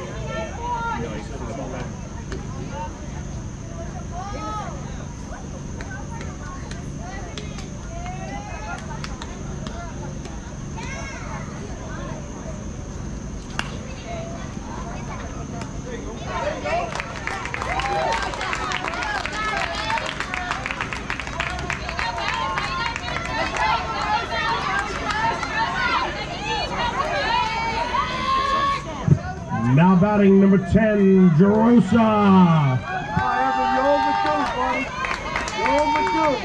Now batting number 10, Jerosa. Evan, you're overdue, buddy. You're overdue.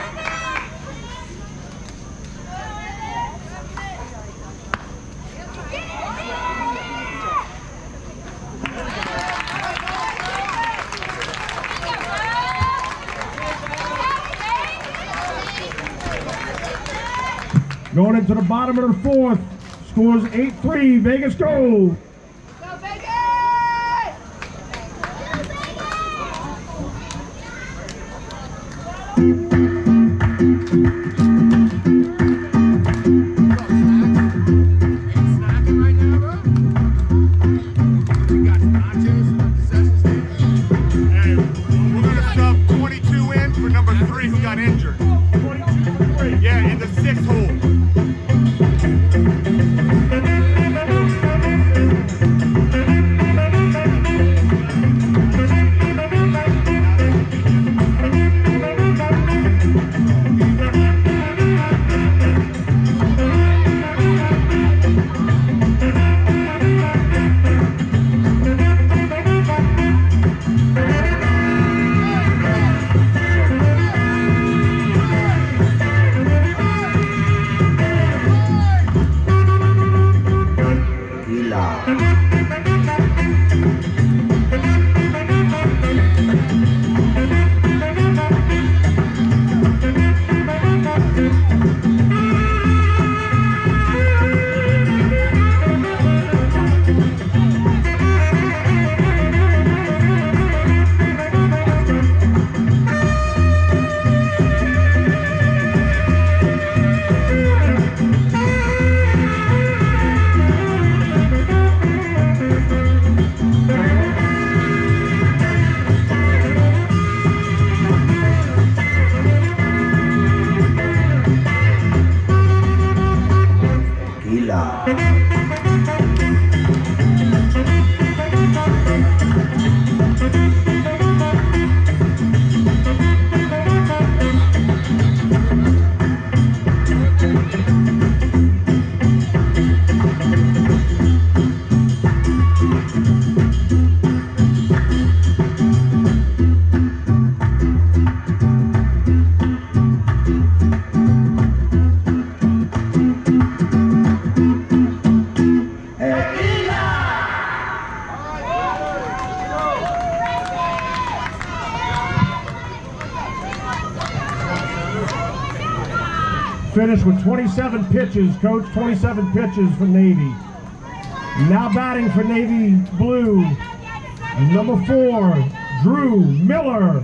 Going into the bottom of the 4th. Scores 8-3, Vegas Gold. Go, Vegas! Hey, we're going to sub 22 in for number 3 who got injured. 22 for 3. Yeah, in the 6th hole. Finished with 27 pitches, Coach. 27 pitches for Navy. Now batting for Navy Blue, number 4, Drew Miller.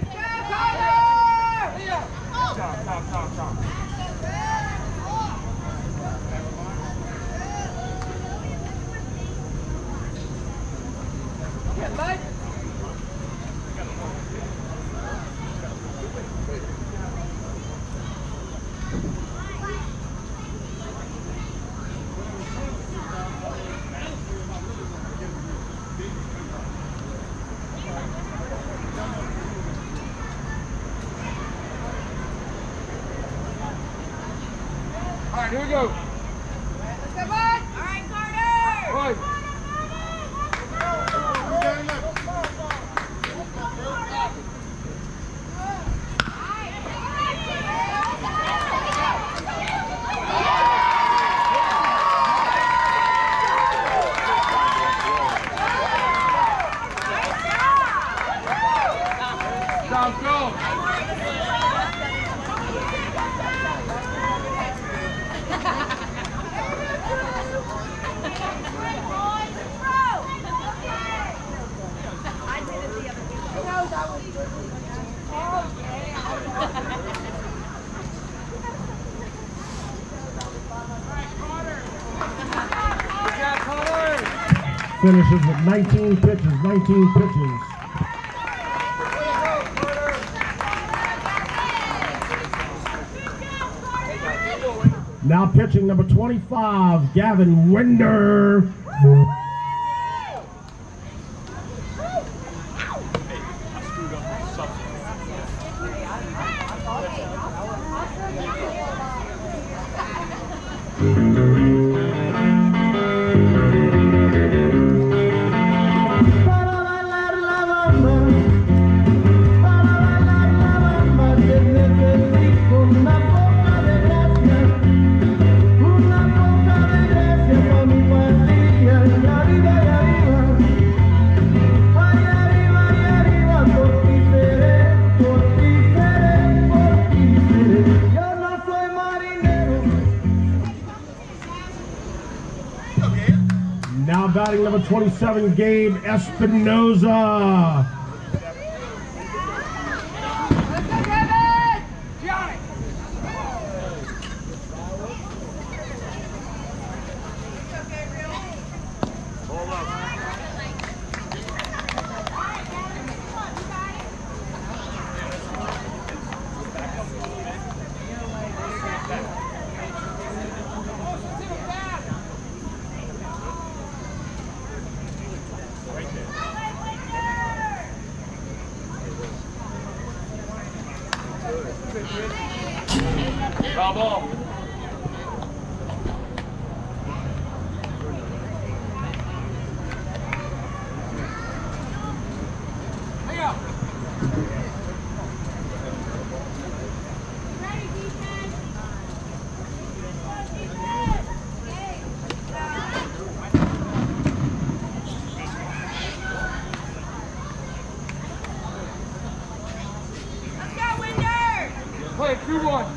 All right, here we go. Let's go, bud. All right, Carter. Right. Stop, go. Finishes with 19 pitches, 19 pitches. Now pitching number 25, Gavin Winder. Now batting number 27, Gabe Espinoza. Foul ball. Play 2-1.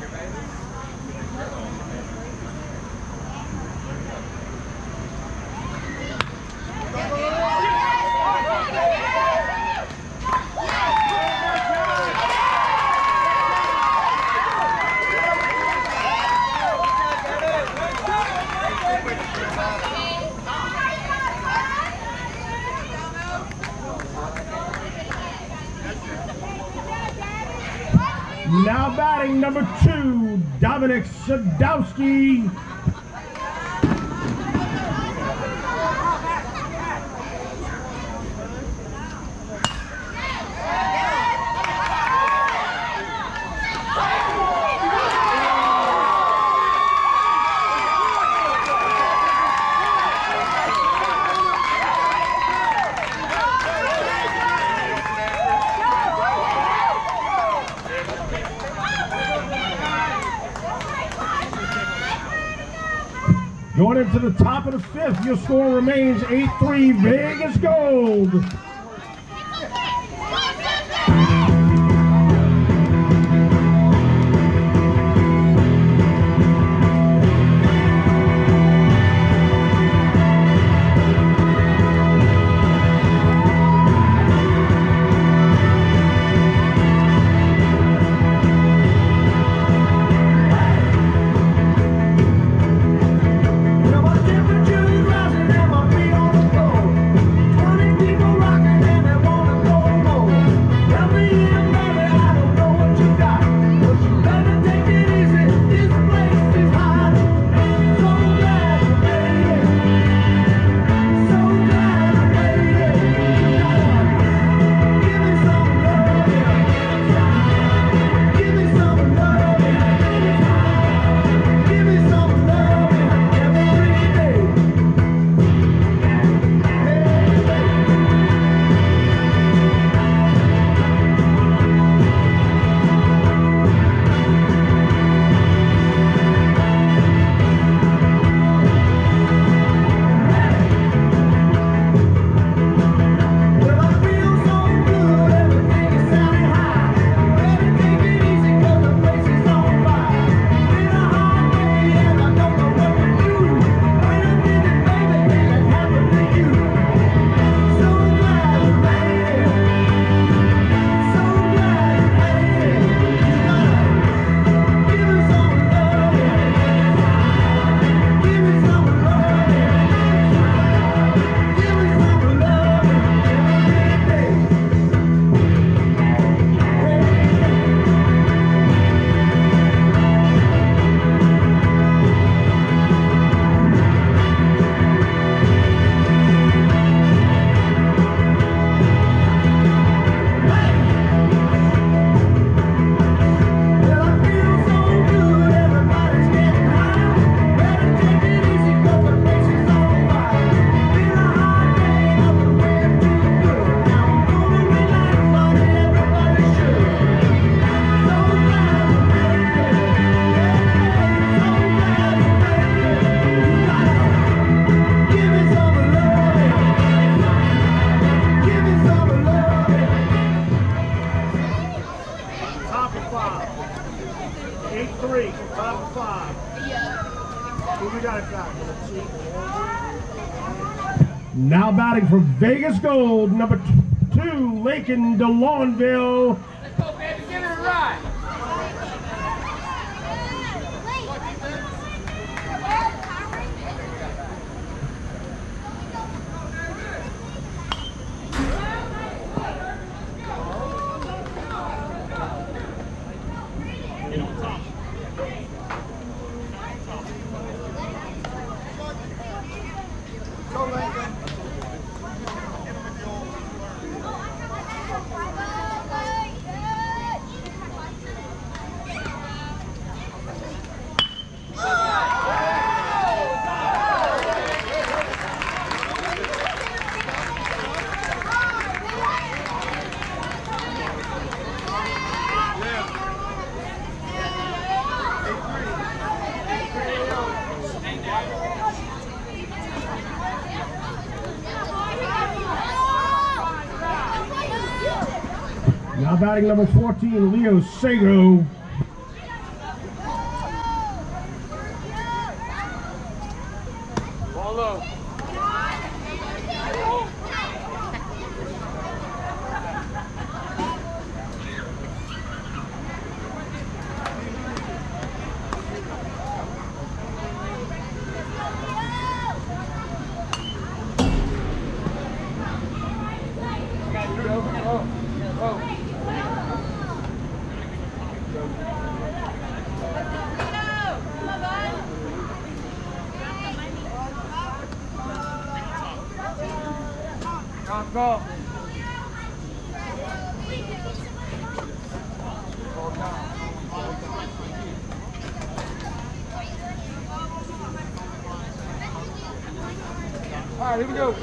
Now batting number 2, Dominic Sadowski. Going into the top of the 5th, your score remains 8-3 Vegas Gold. 5. Who we got it back? Now batting for Vegas Gold, number 2, Lincoln DeLongville. Let's go, baby. Give it a ride. Now batting number 14, Leo Sago. Ball low. Go. All right, here we go.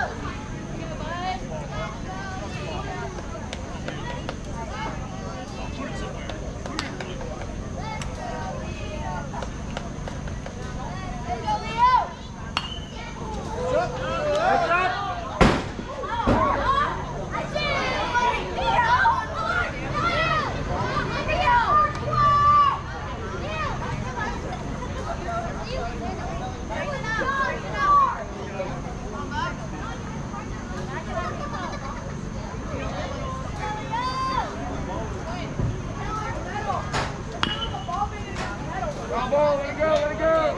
Let it go, let it go.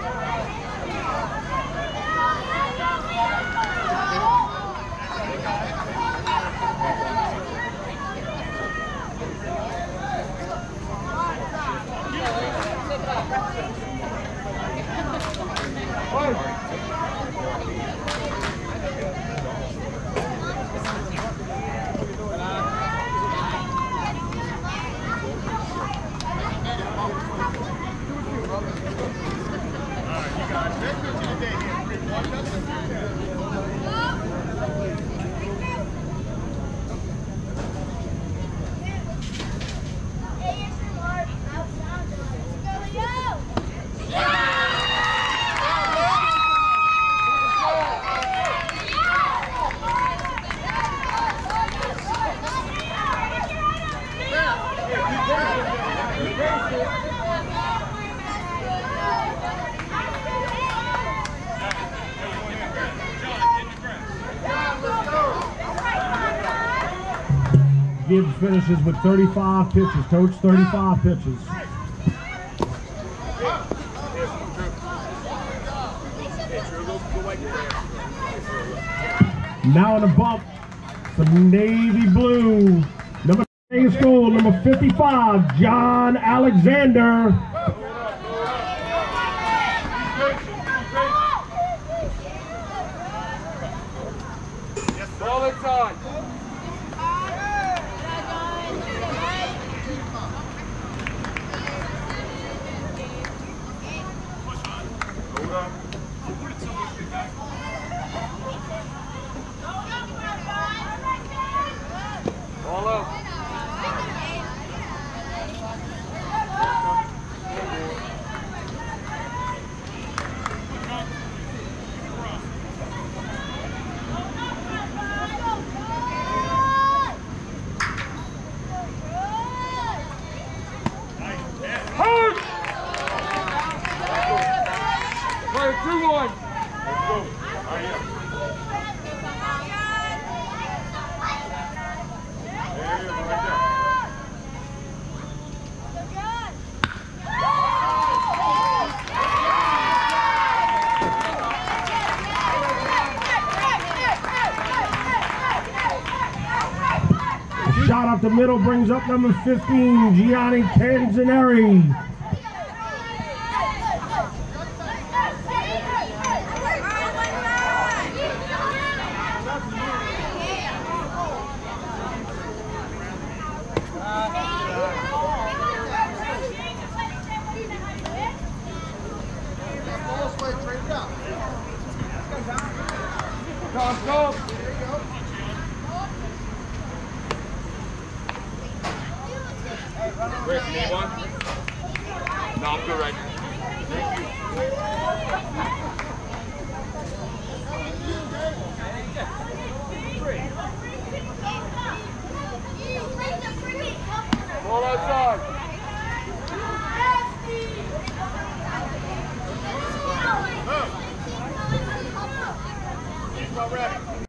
Gibbs finishes with 35 pitches. Coach, 35 pitches. Now in the bump, some navy blue. Number 8 school, number 55, John Alexander. Ball inside. Ball up. the middle brings up number 15, Gianni Canzaneri. Go. Wait, you need one? No, I'm good right now. Ball outside. Ready.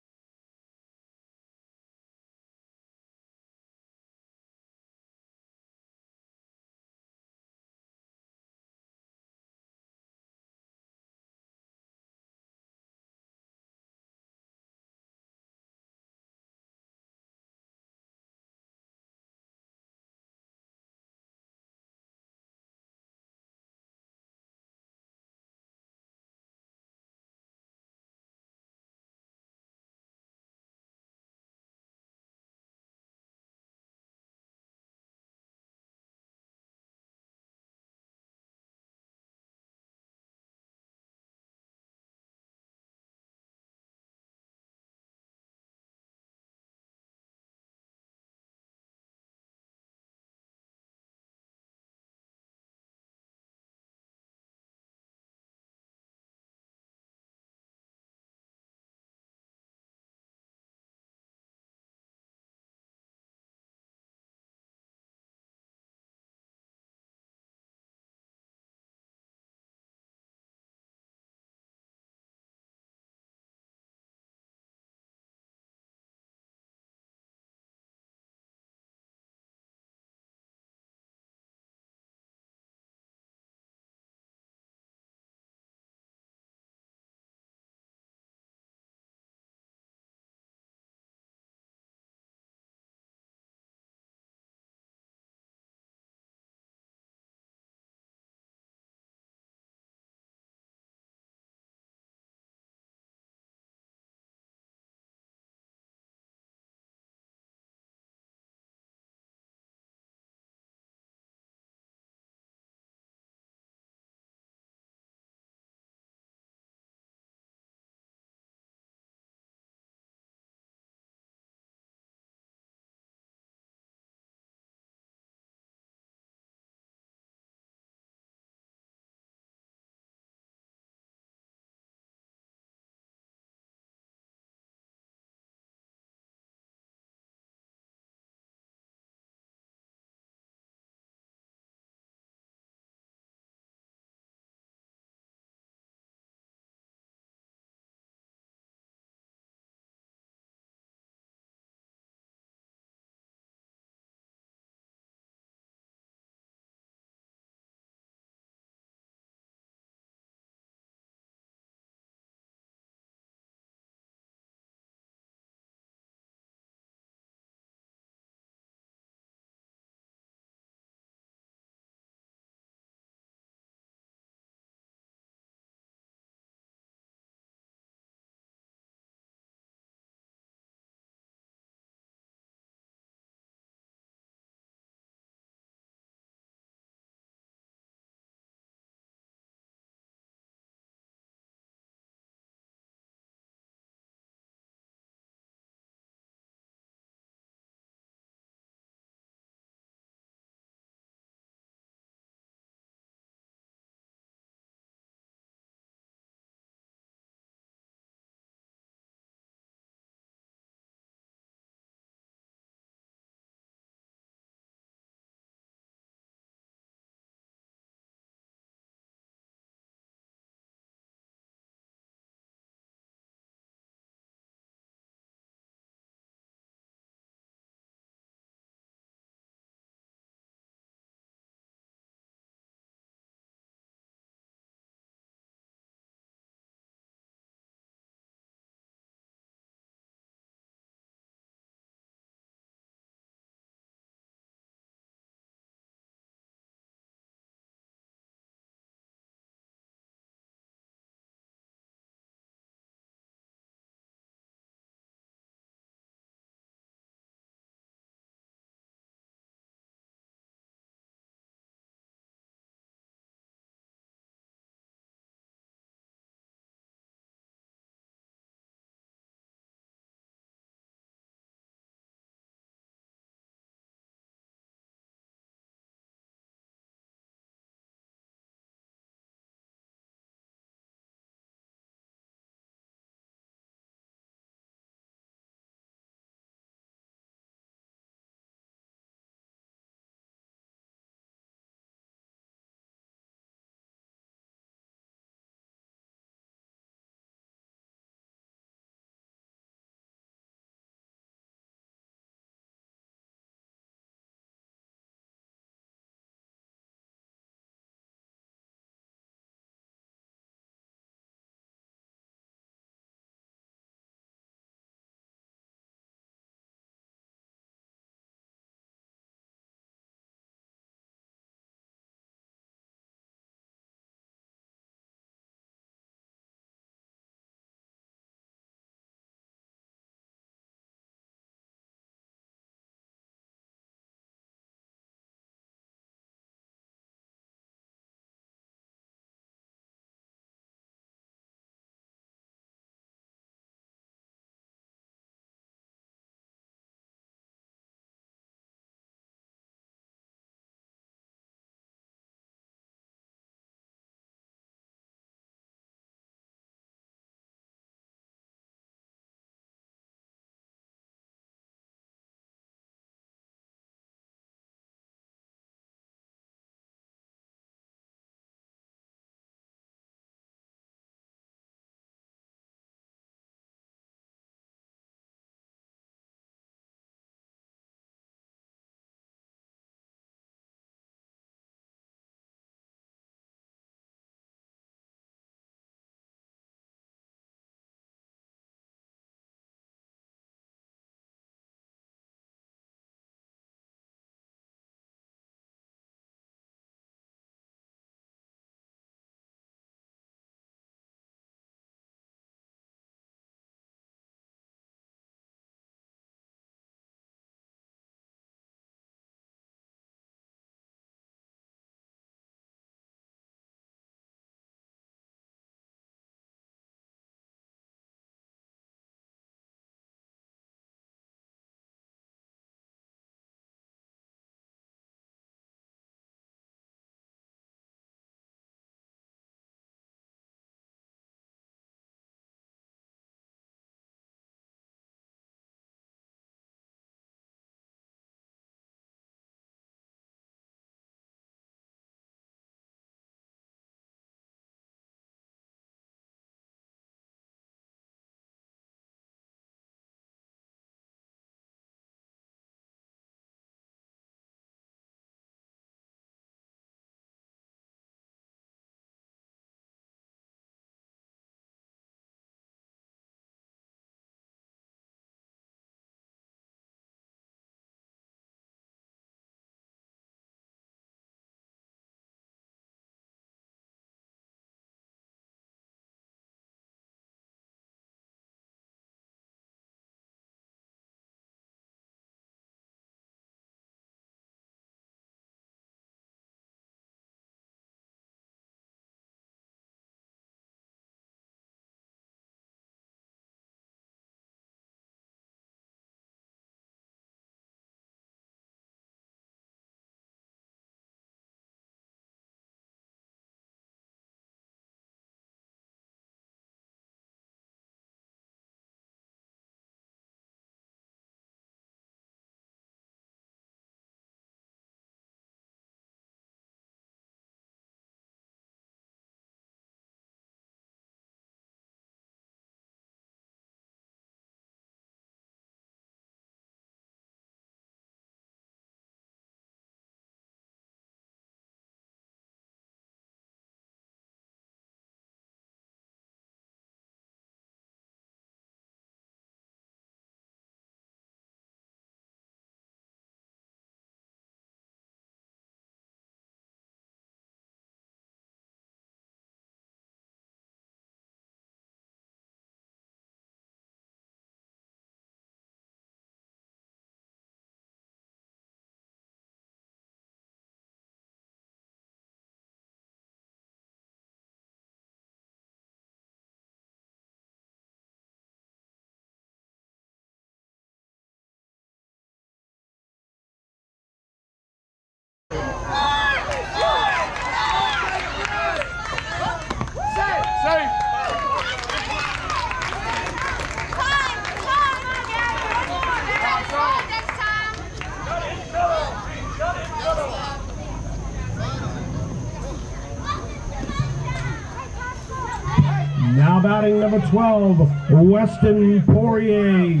batting number 12, Weston Poirier.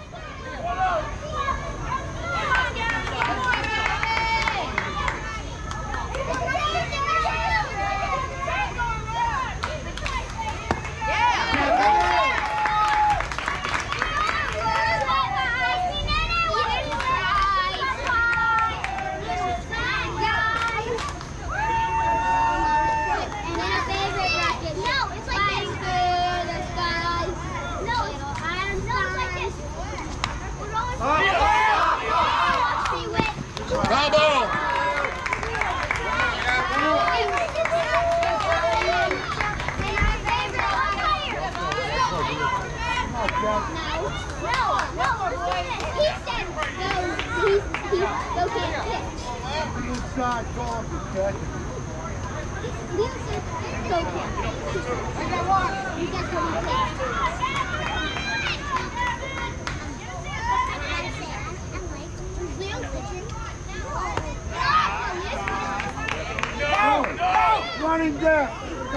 Running down.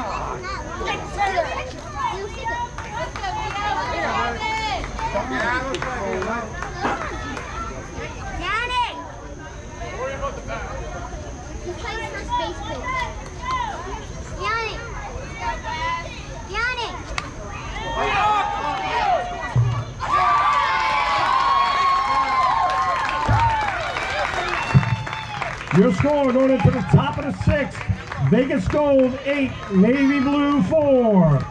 Your score going into the top of the 6th. Vegas Gold 8, Navy Blue 4.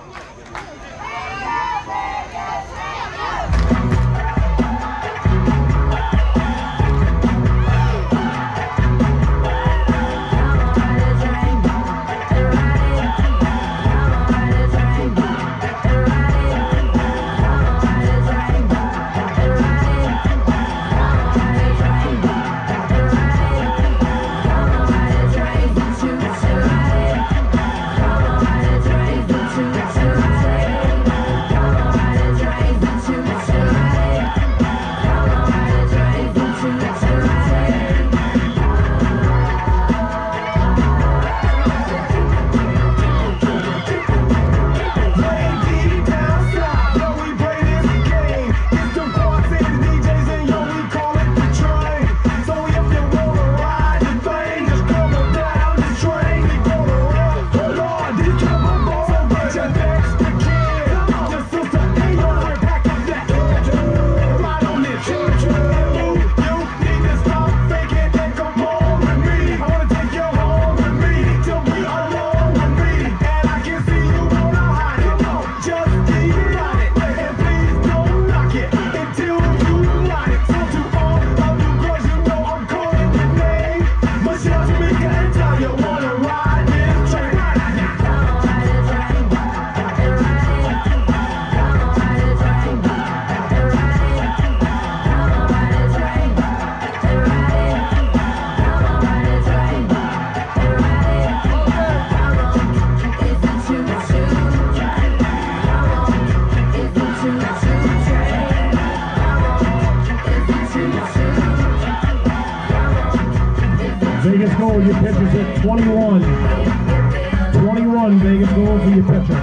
Vegas Gold, your pitcher's at 21. 21 Vegas Gold for your pitcher.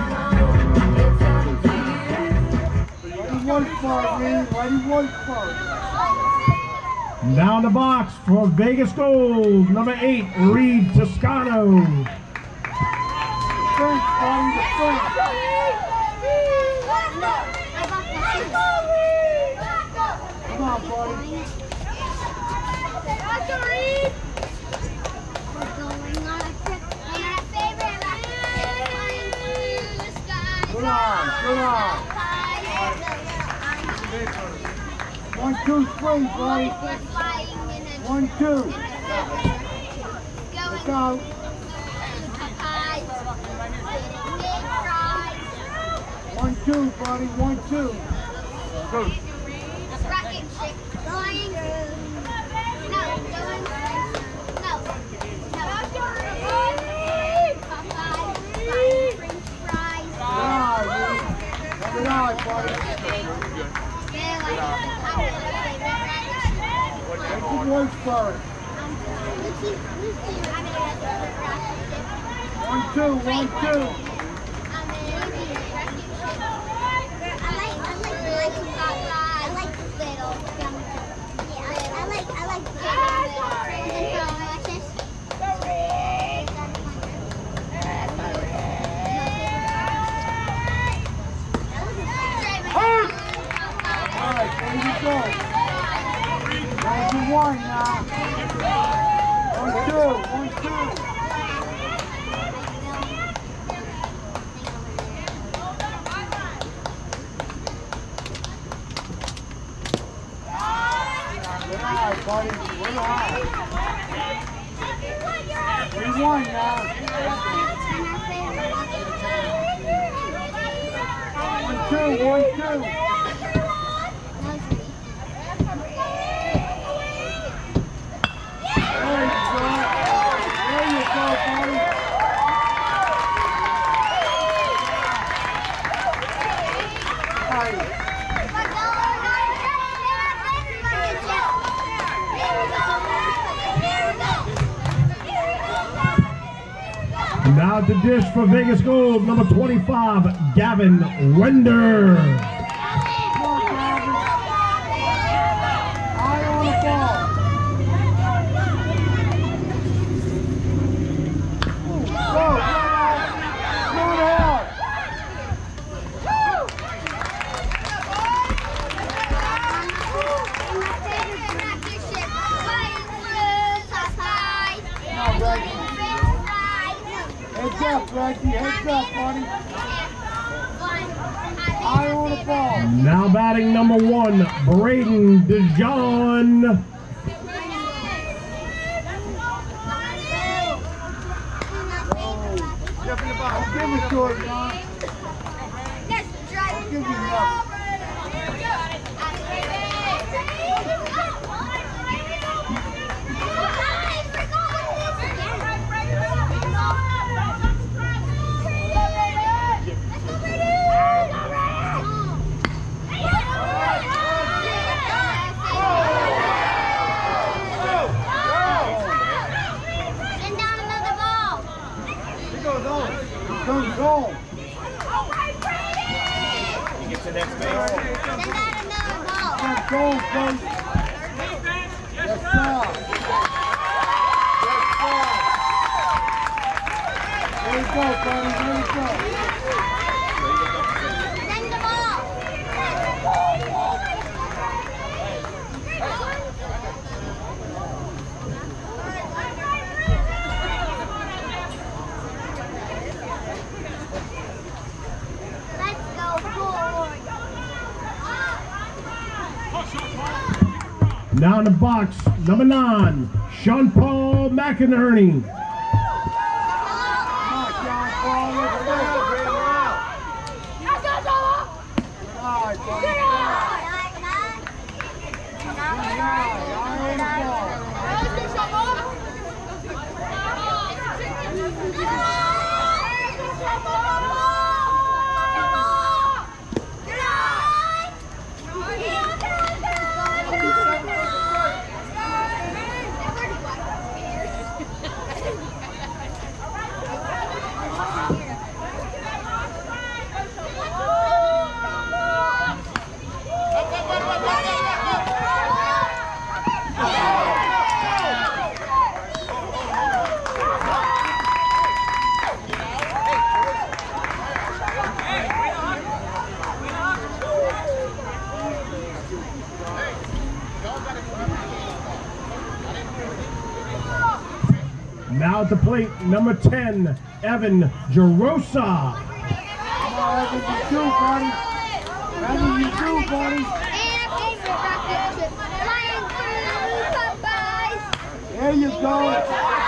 Down the box for Vegas Gold, number 8, Reed Toscano. Come on, buddy. Good on. 1, 2, 3, buddy. 1, 2. Let's go. 1, 2, buddy. 1, 2. Go. Voice for it. 1, 2, 1, 2. One now. 1, 2, 1, 2. Good eye, buddy. Good eye. 3-1 now. 1, 2, 1, 2. Now the dish for Vegas Gold, number 25, Gavin Render. Heads up, Reggie. Heads up, buddy. Eye on the ball. Now batting number 1, Braden DeJohn. Give it to her, John. Give me enough. Goes home. You get to the next base. Let's go, coach. Yes, sir. There you go, buddy. There you go. Send the ball. Now in the box, number 9, Sean Paul McInerney. Now at the plate, number 10, Evan Jarosa. Come on, Evan, you do, buddy. Evan, you do, buddy. There you go.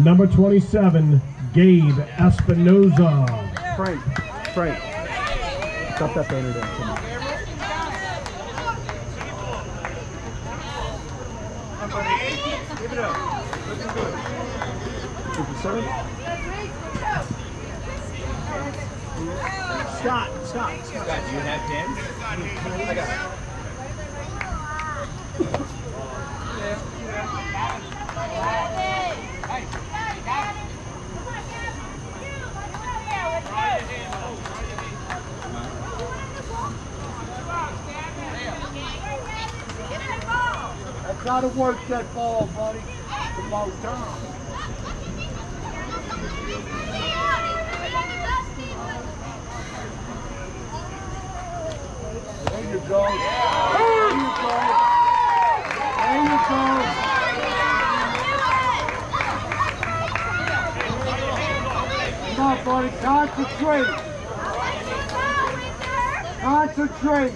Number 27, Gabe Espinoza. Frank. Stop that banner there. Come on. Give it up. Looking good. 57. Scott, do you have pins? I got it. That's how to work that ball, buddy. Come on, down. There you go. There you go. There you go. Come on, buddy. Concentrate. Concentrate.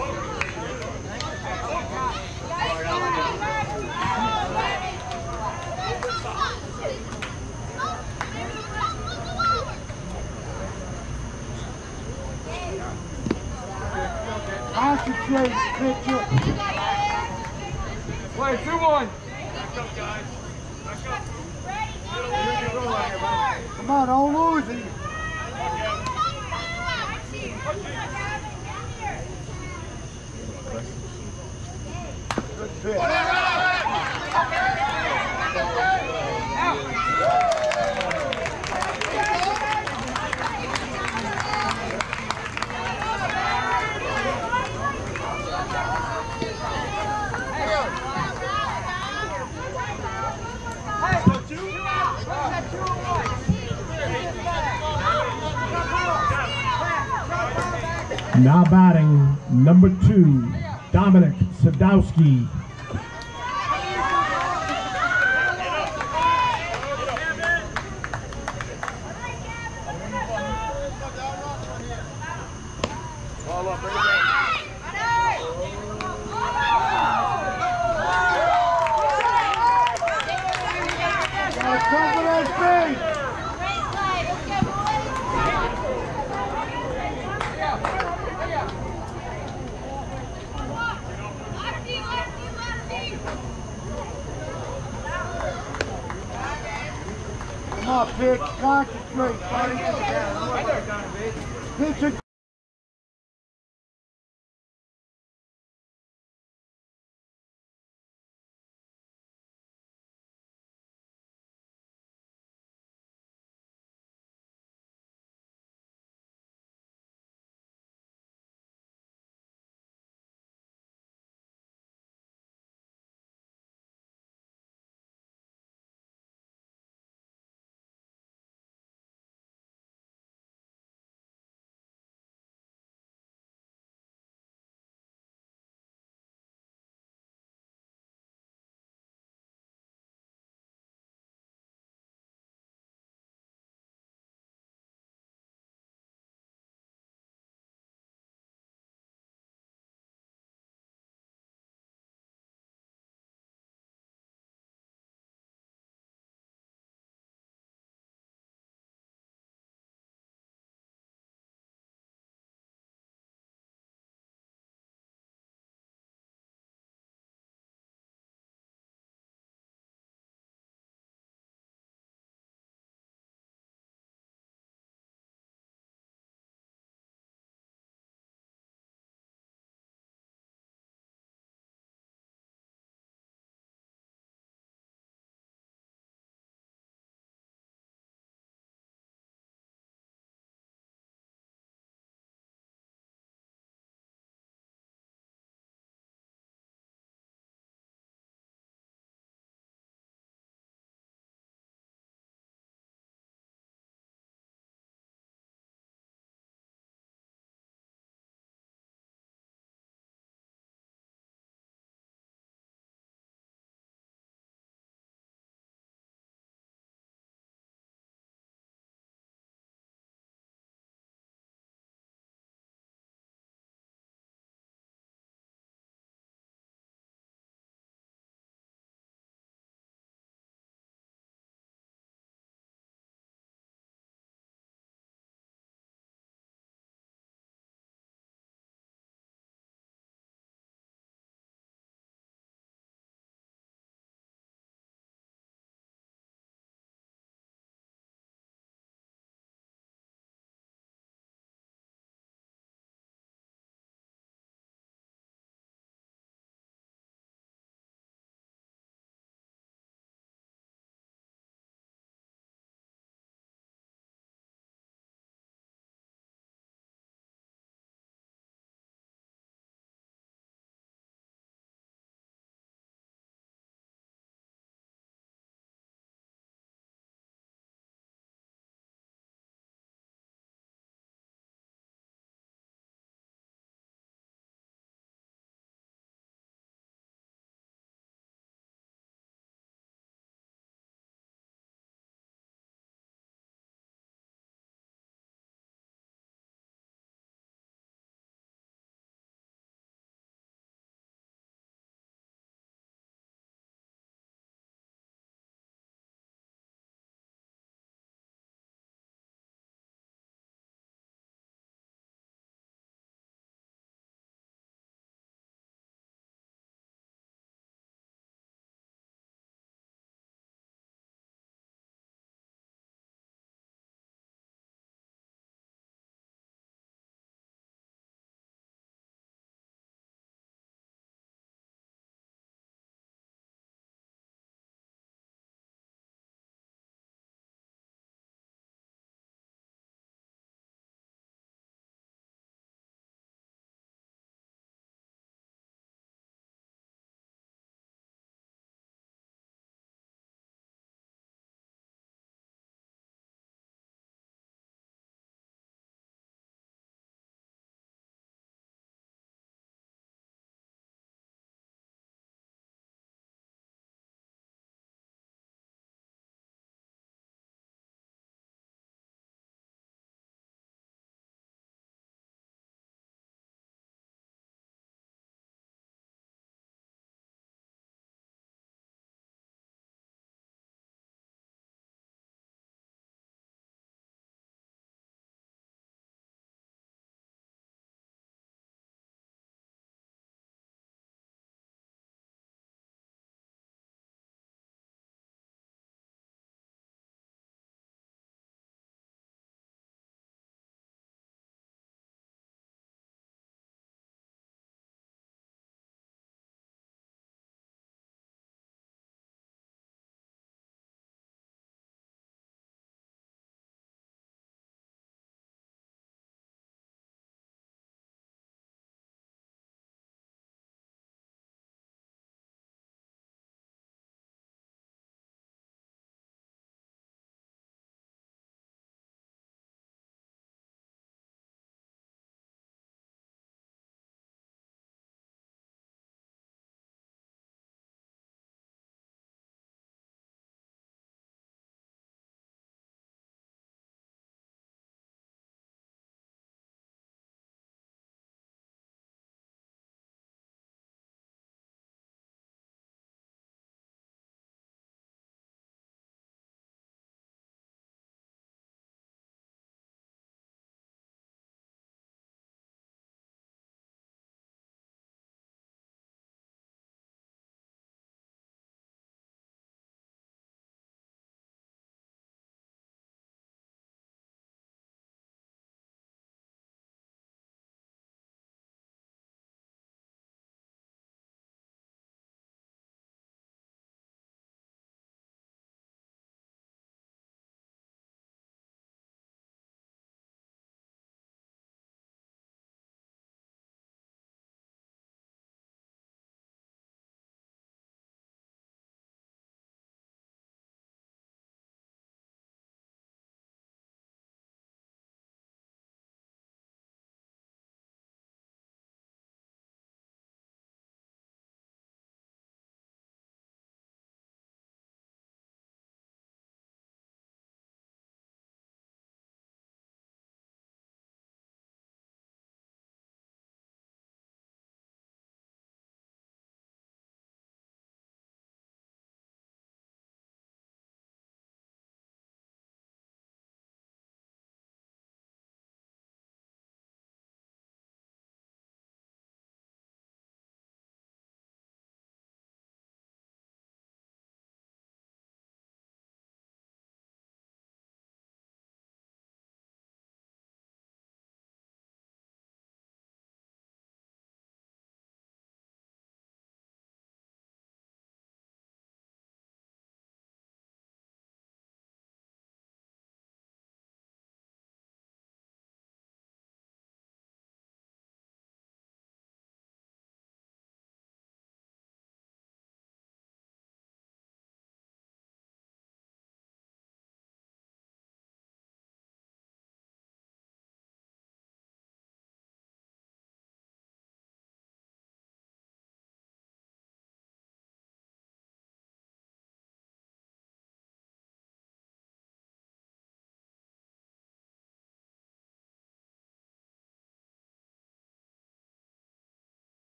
Concentrate, pitcher. Play 2-1. Come on, don't lose it. Good pitch. Now batting, number 2, Dominic Sadowski. Gotta cover that base. Come on, pitch. Concentrate, buddy. Pitch it.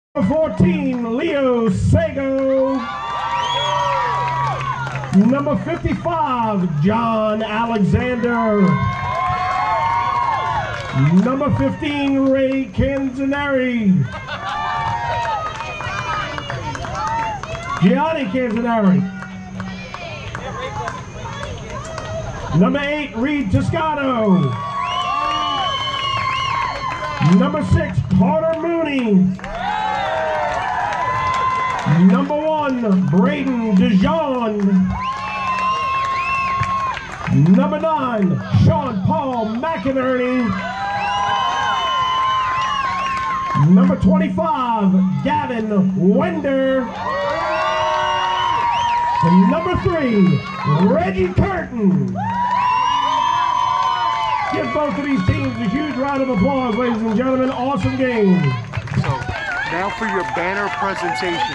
Number 14, Leo Sago. Number 55, John Alexander. Number 15, Ray Canzaneri. Gianni Canzaneri. Number 8, Reed Toscano. Number 6, Carter Mooney. Number 1, Braden DeJean. Number 9, Sean Paul McInerney. Number 25, Gavin Wender. And number 3, Reggie Curtin. Give both of these teams a huge round of applause, ladies and gentlemen. Awesome game. So, now for your banner presentation.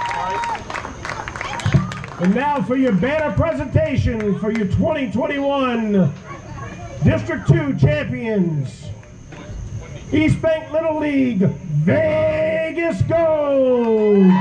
And now for your banner presentation for your 2021 District 2 champions. East Bank Little League, Vegas Gold.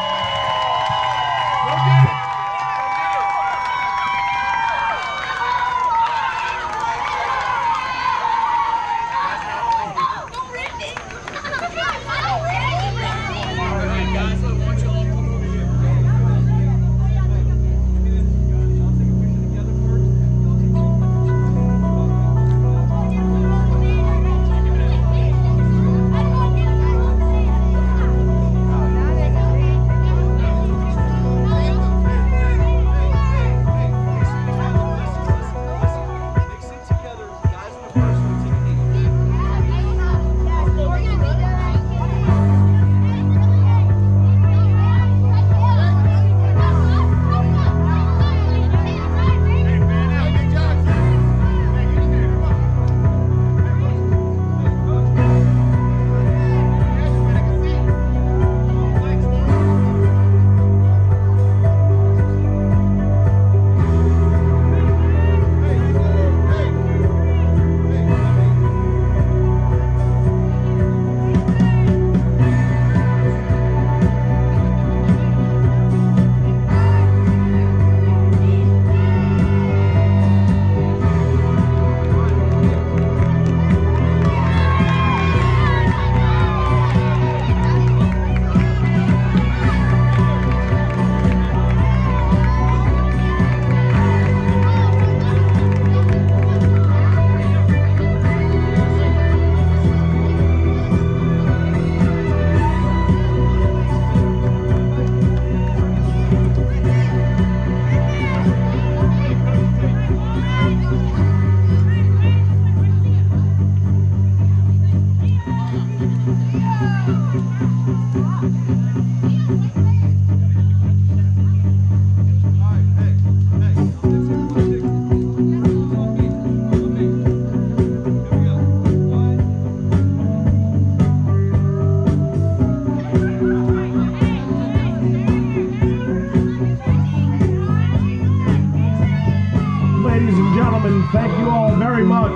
Thank you all very much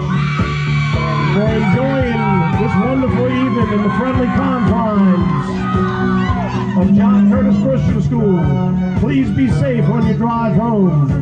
for enjoying this wonderful evening in the friendly confines of John Curtis Christian School. Please be safe on your drive home.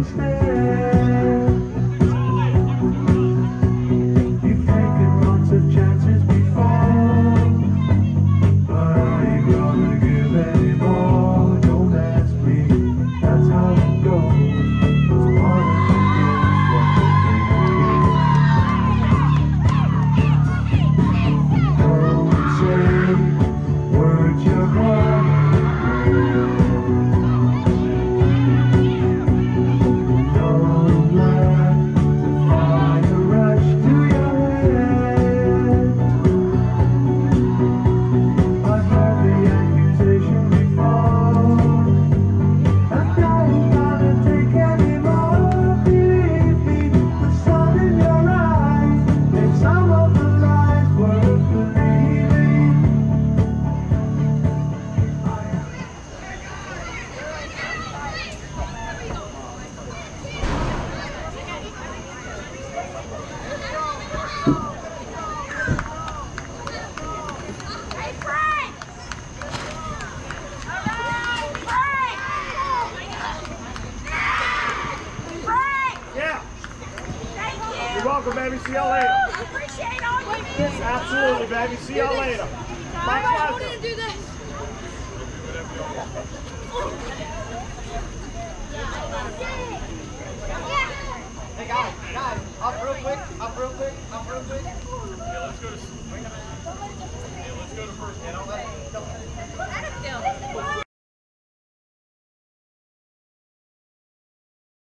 welcome, baby. See y'all later. I appreciate all you do. Absolutely, baby. See y'all later. My pleasure. Do this. Hey guys, up real quick, up real quick, up real quick. Yeah, let's go to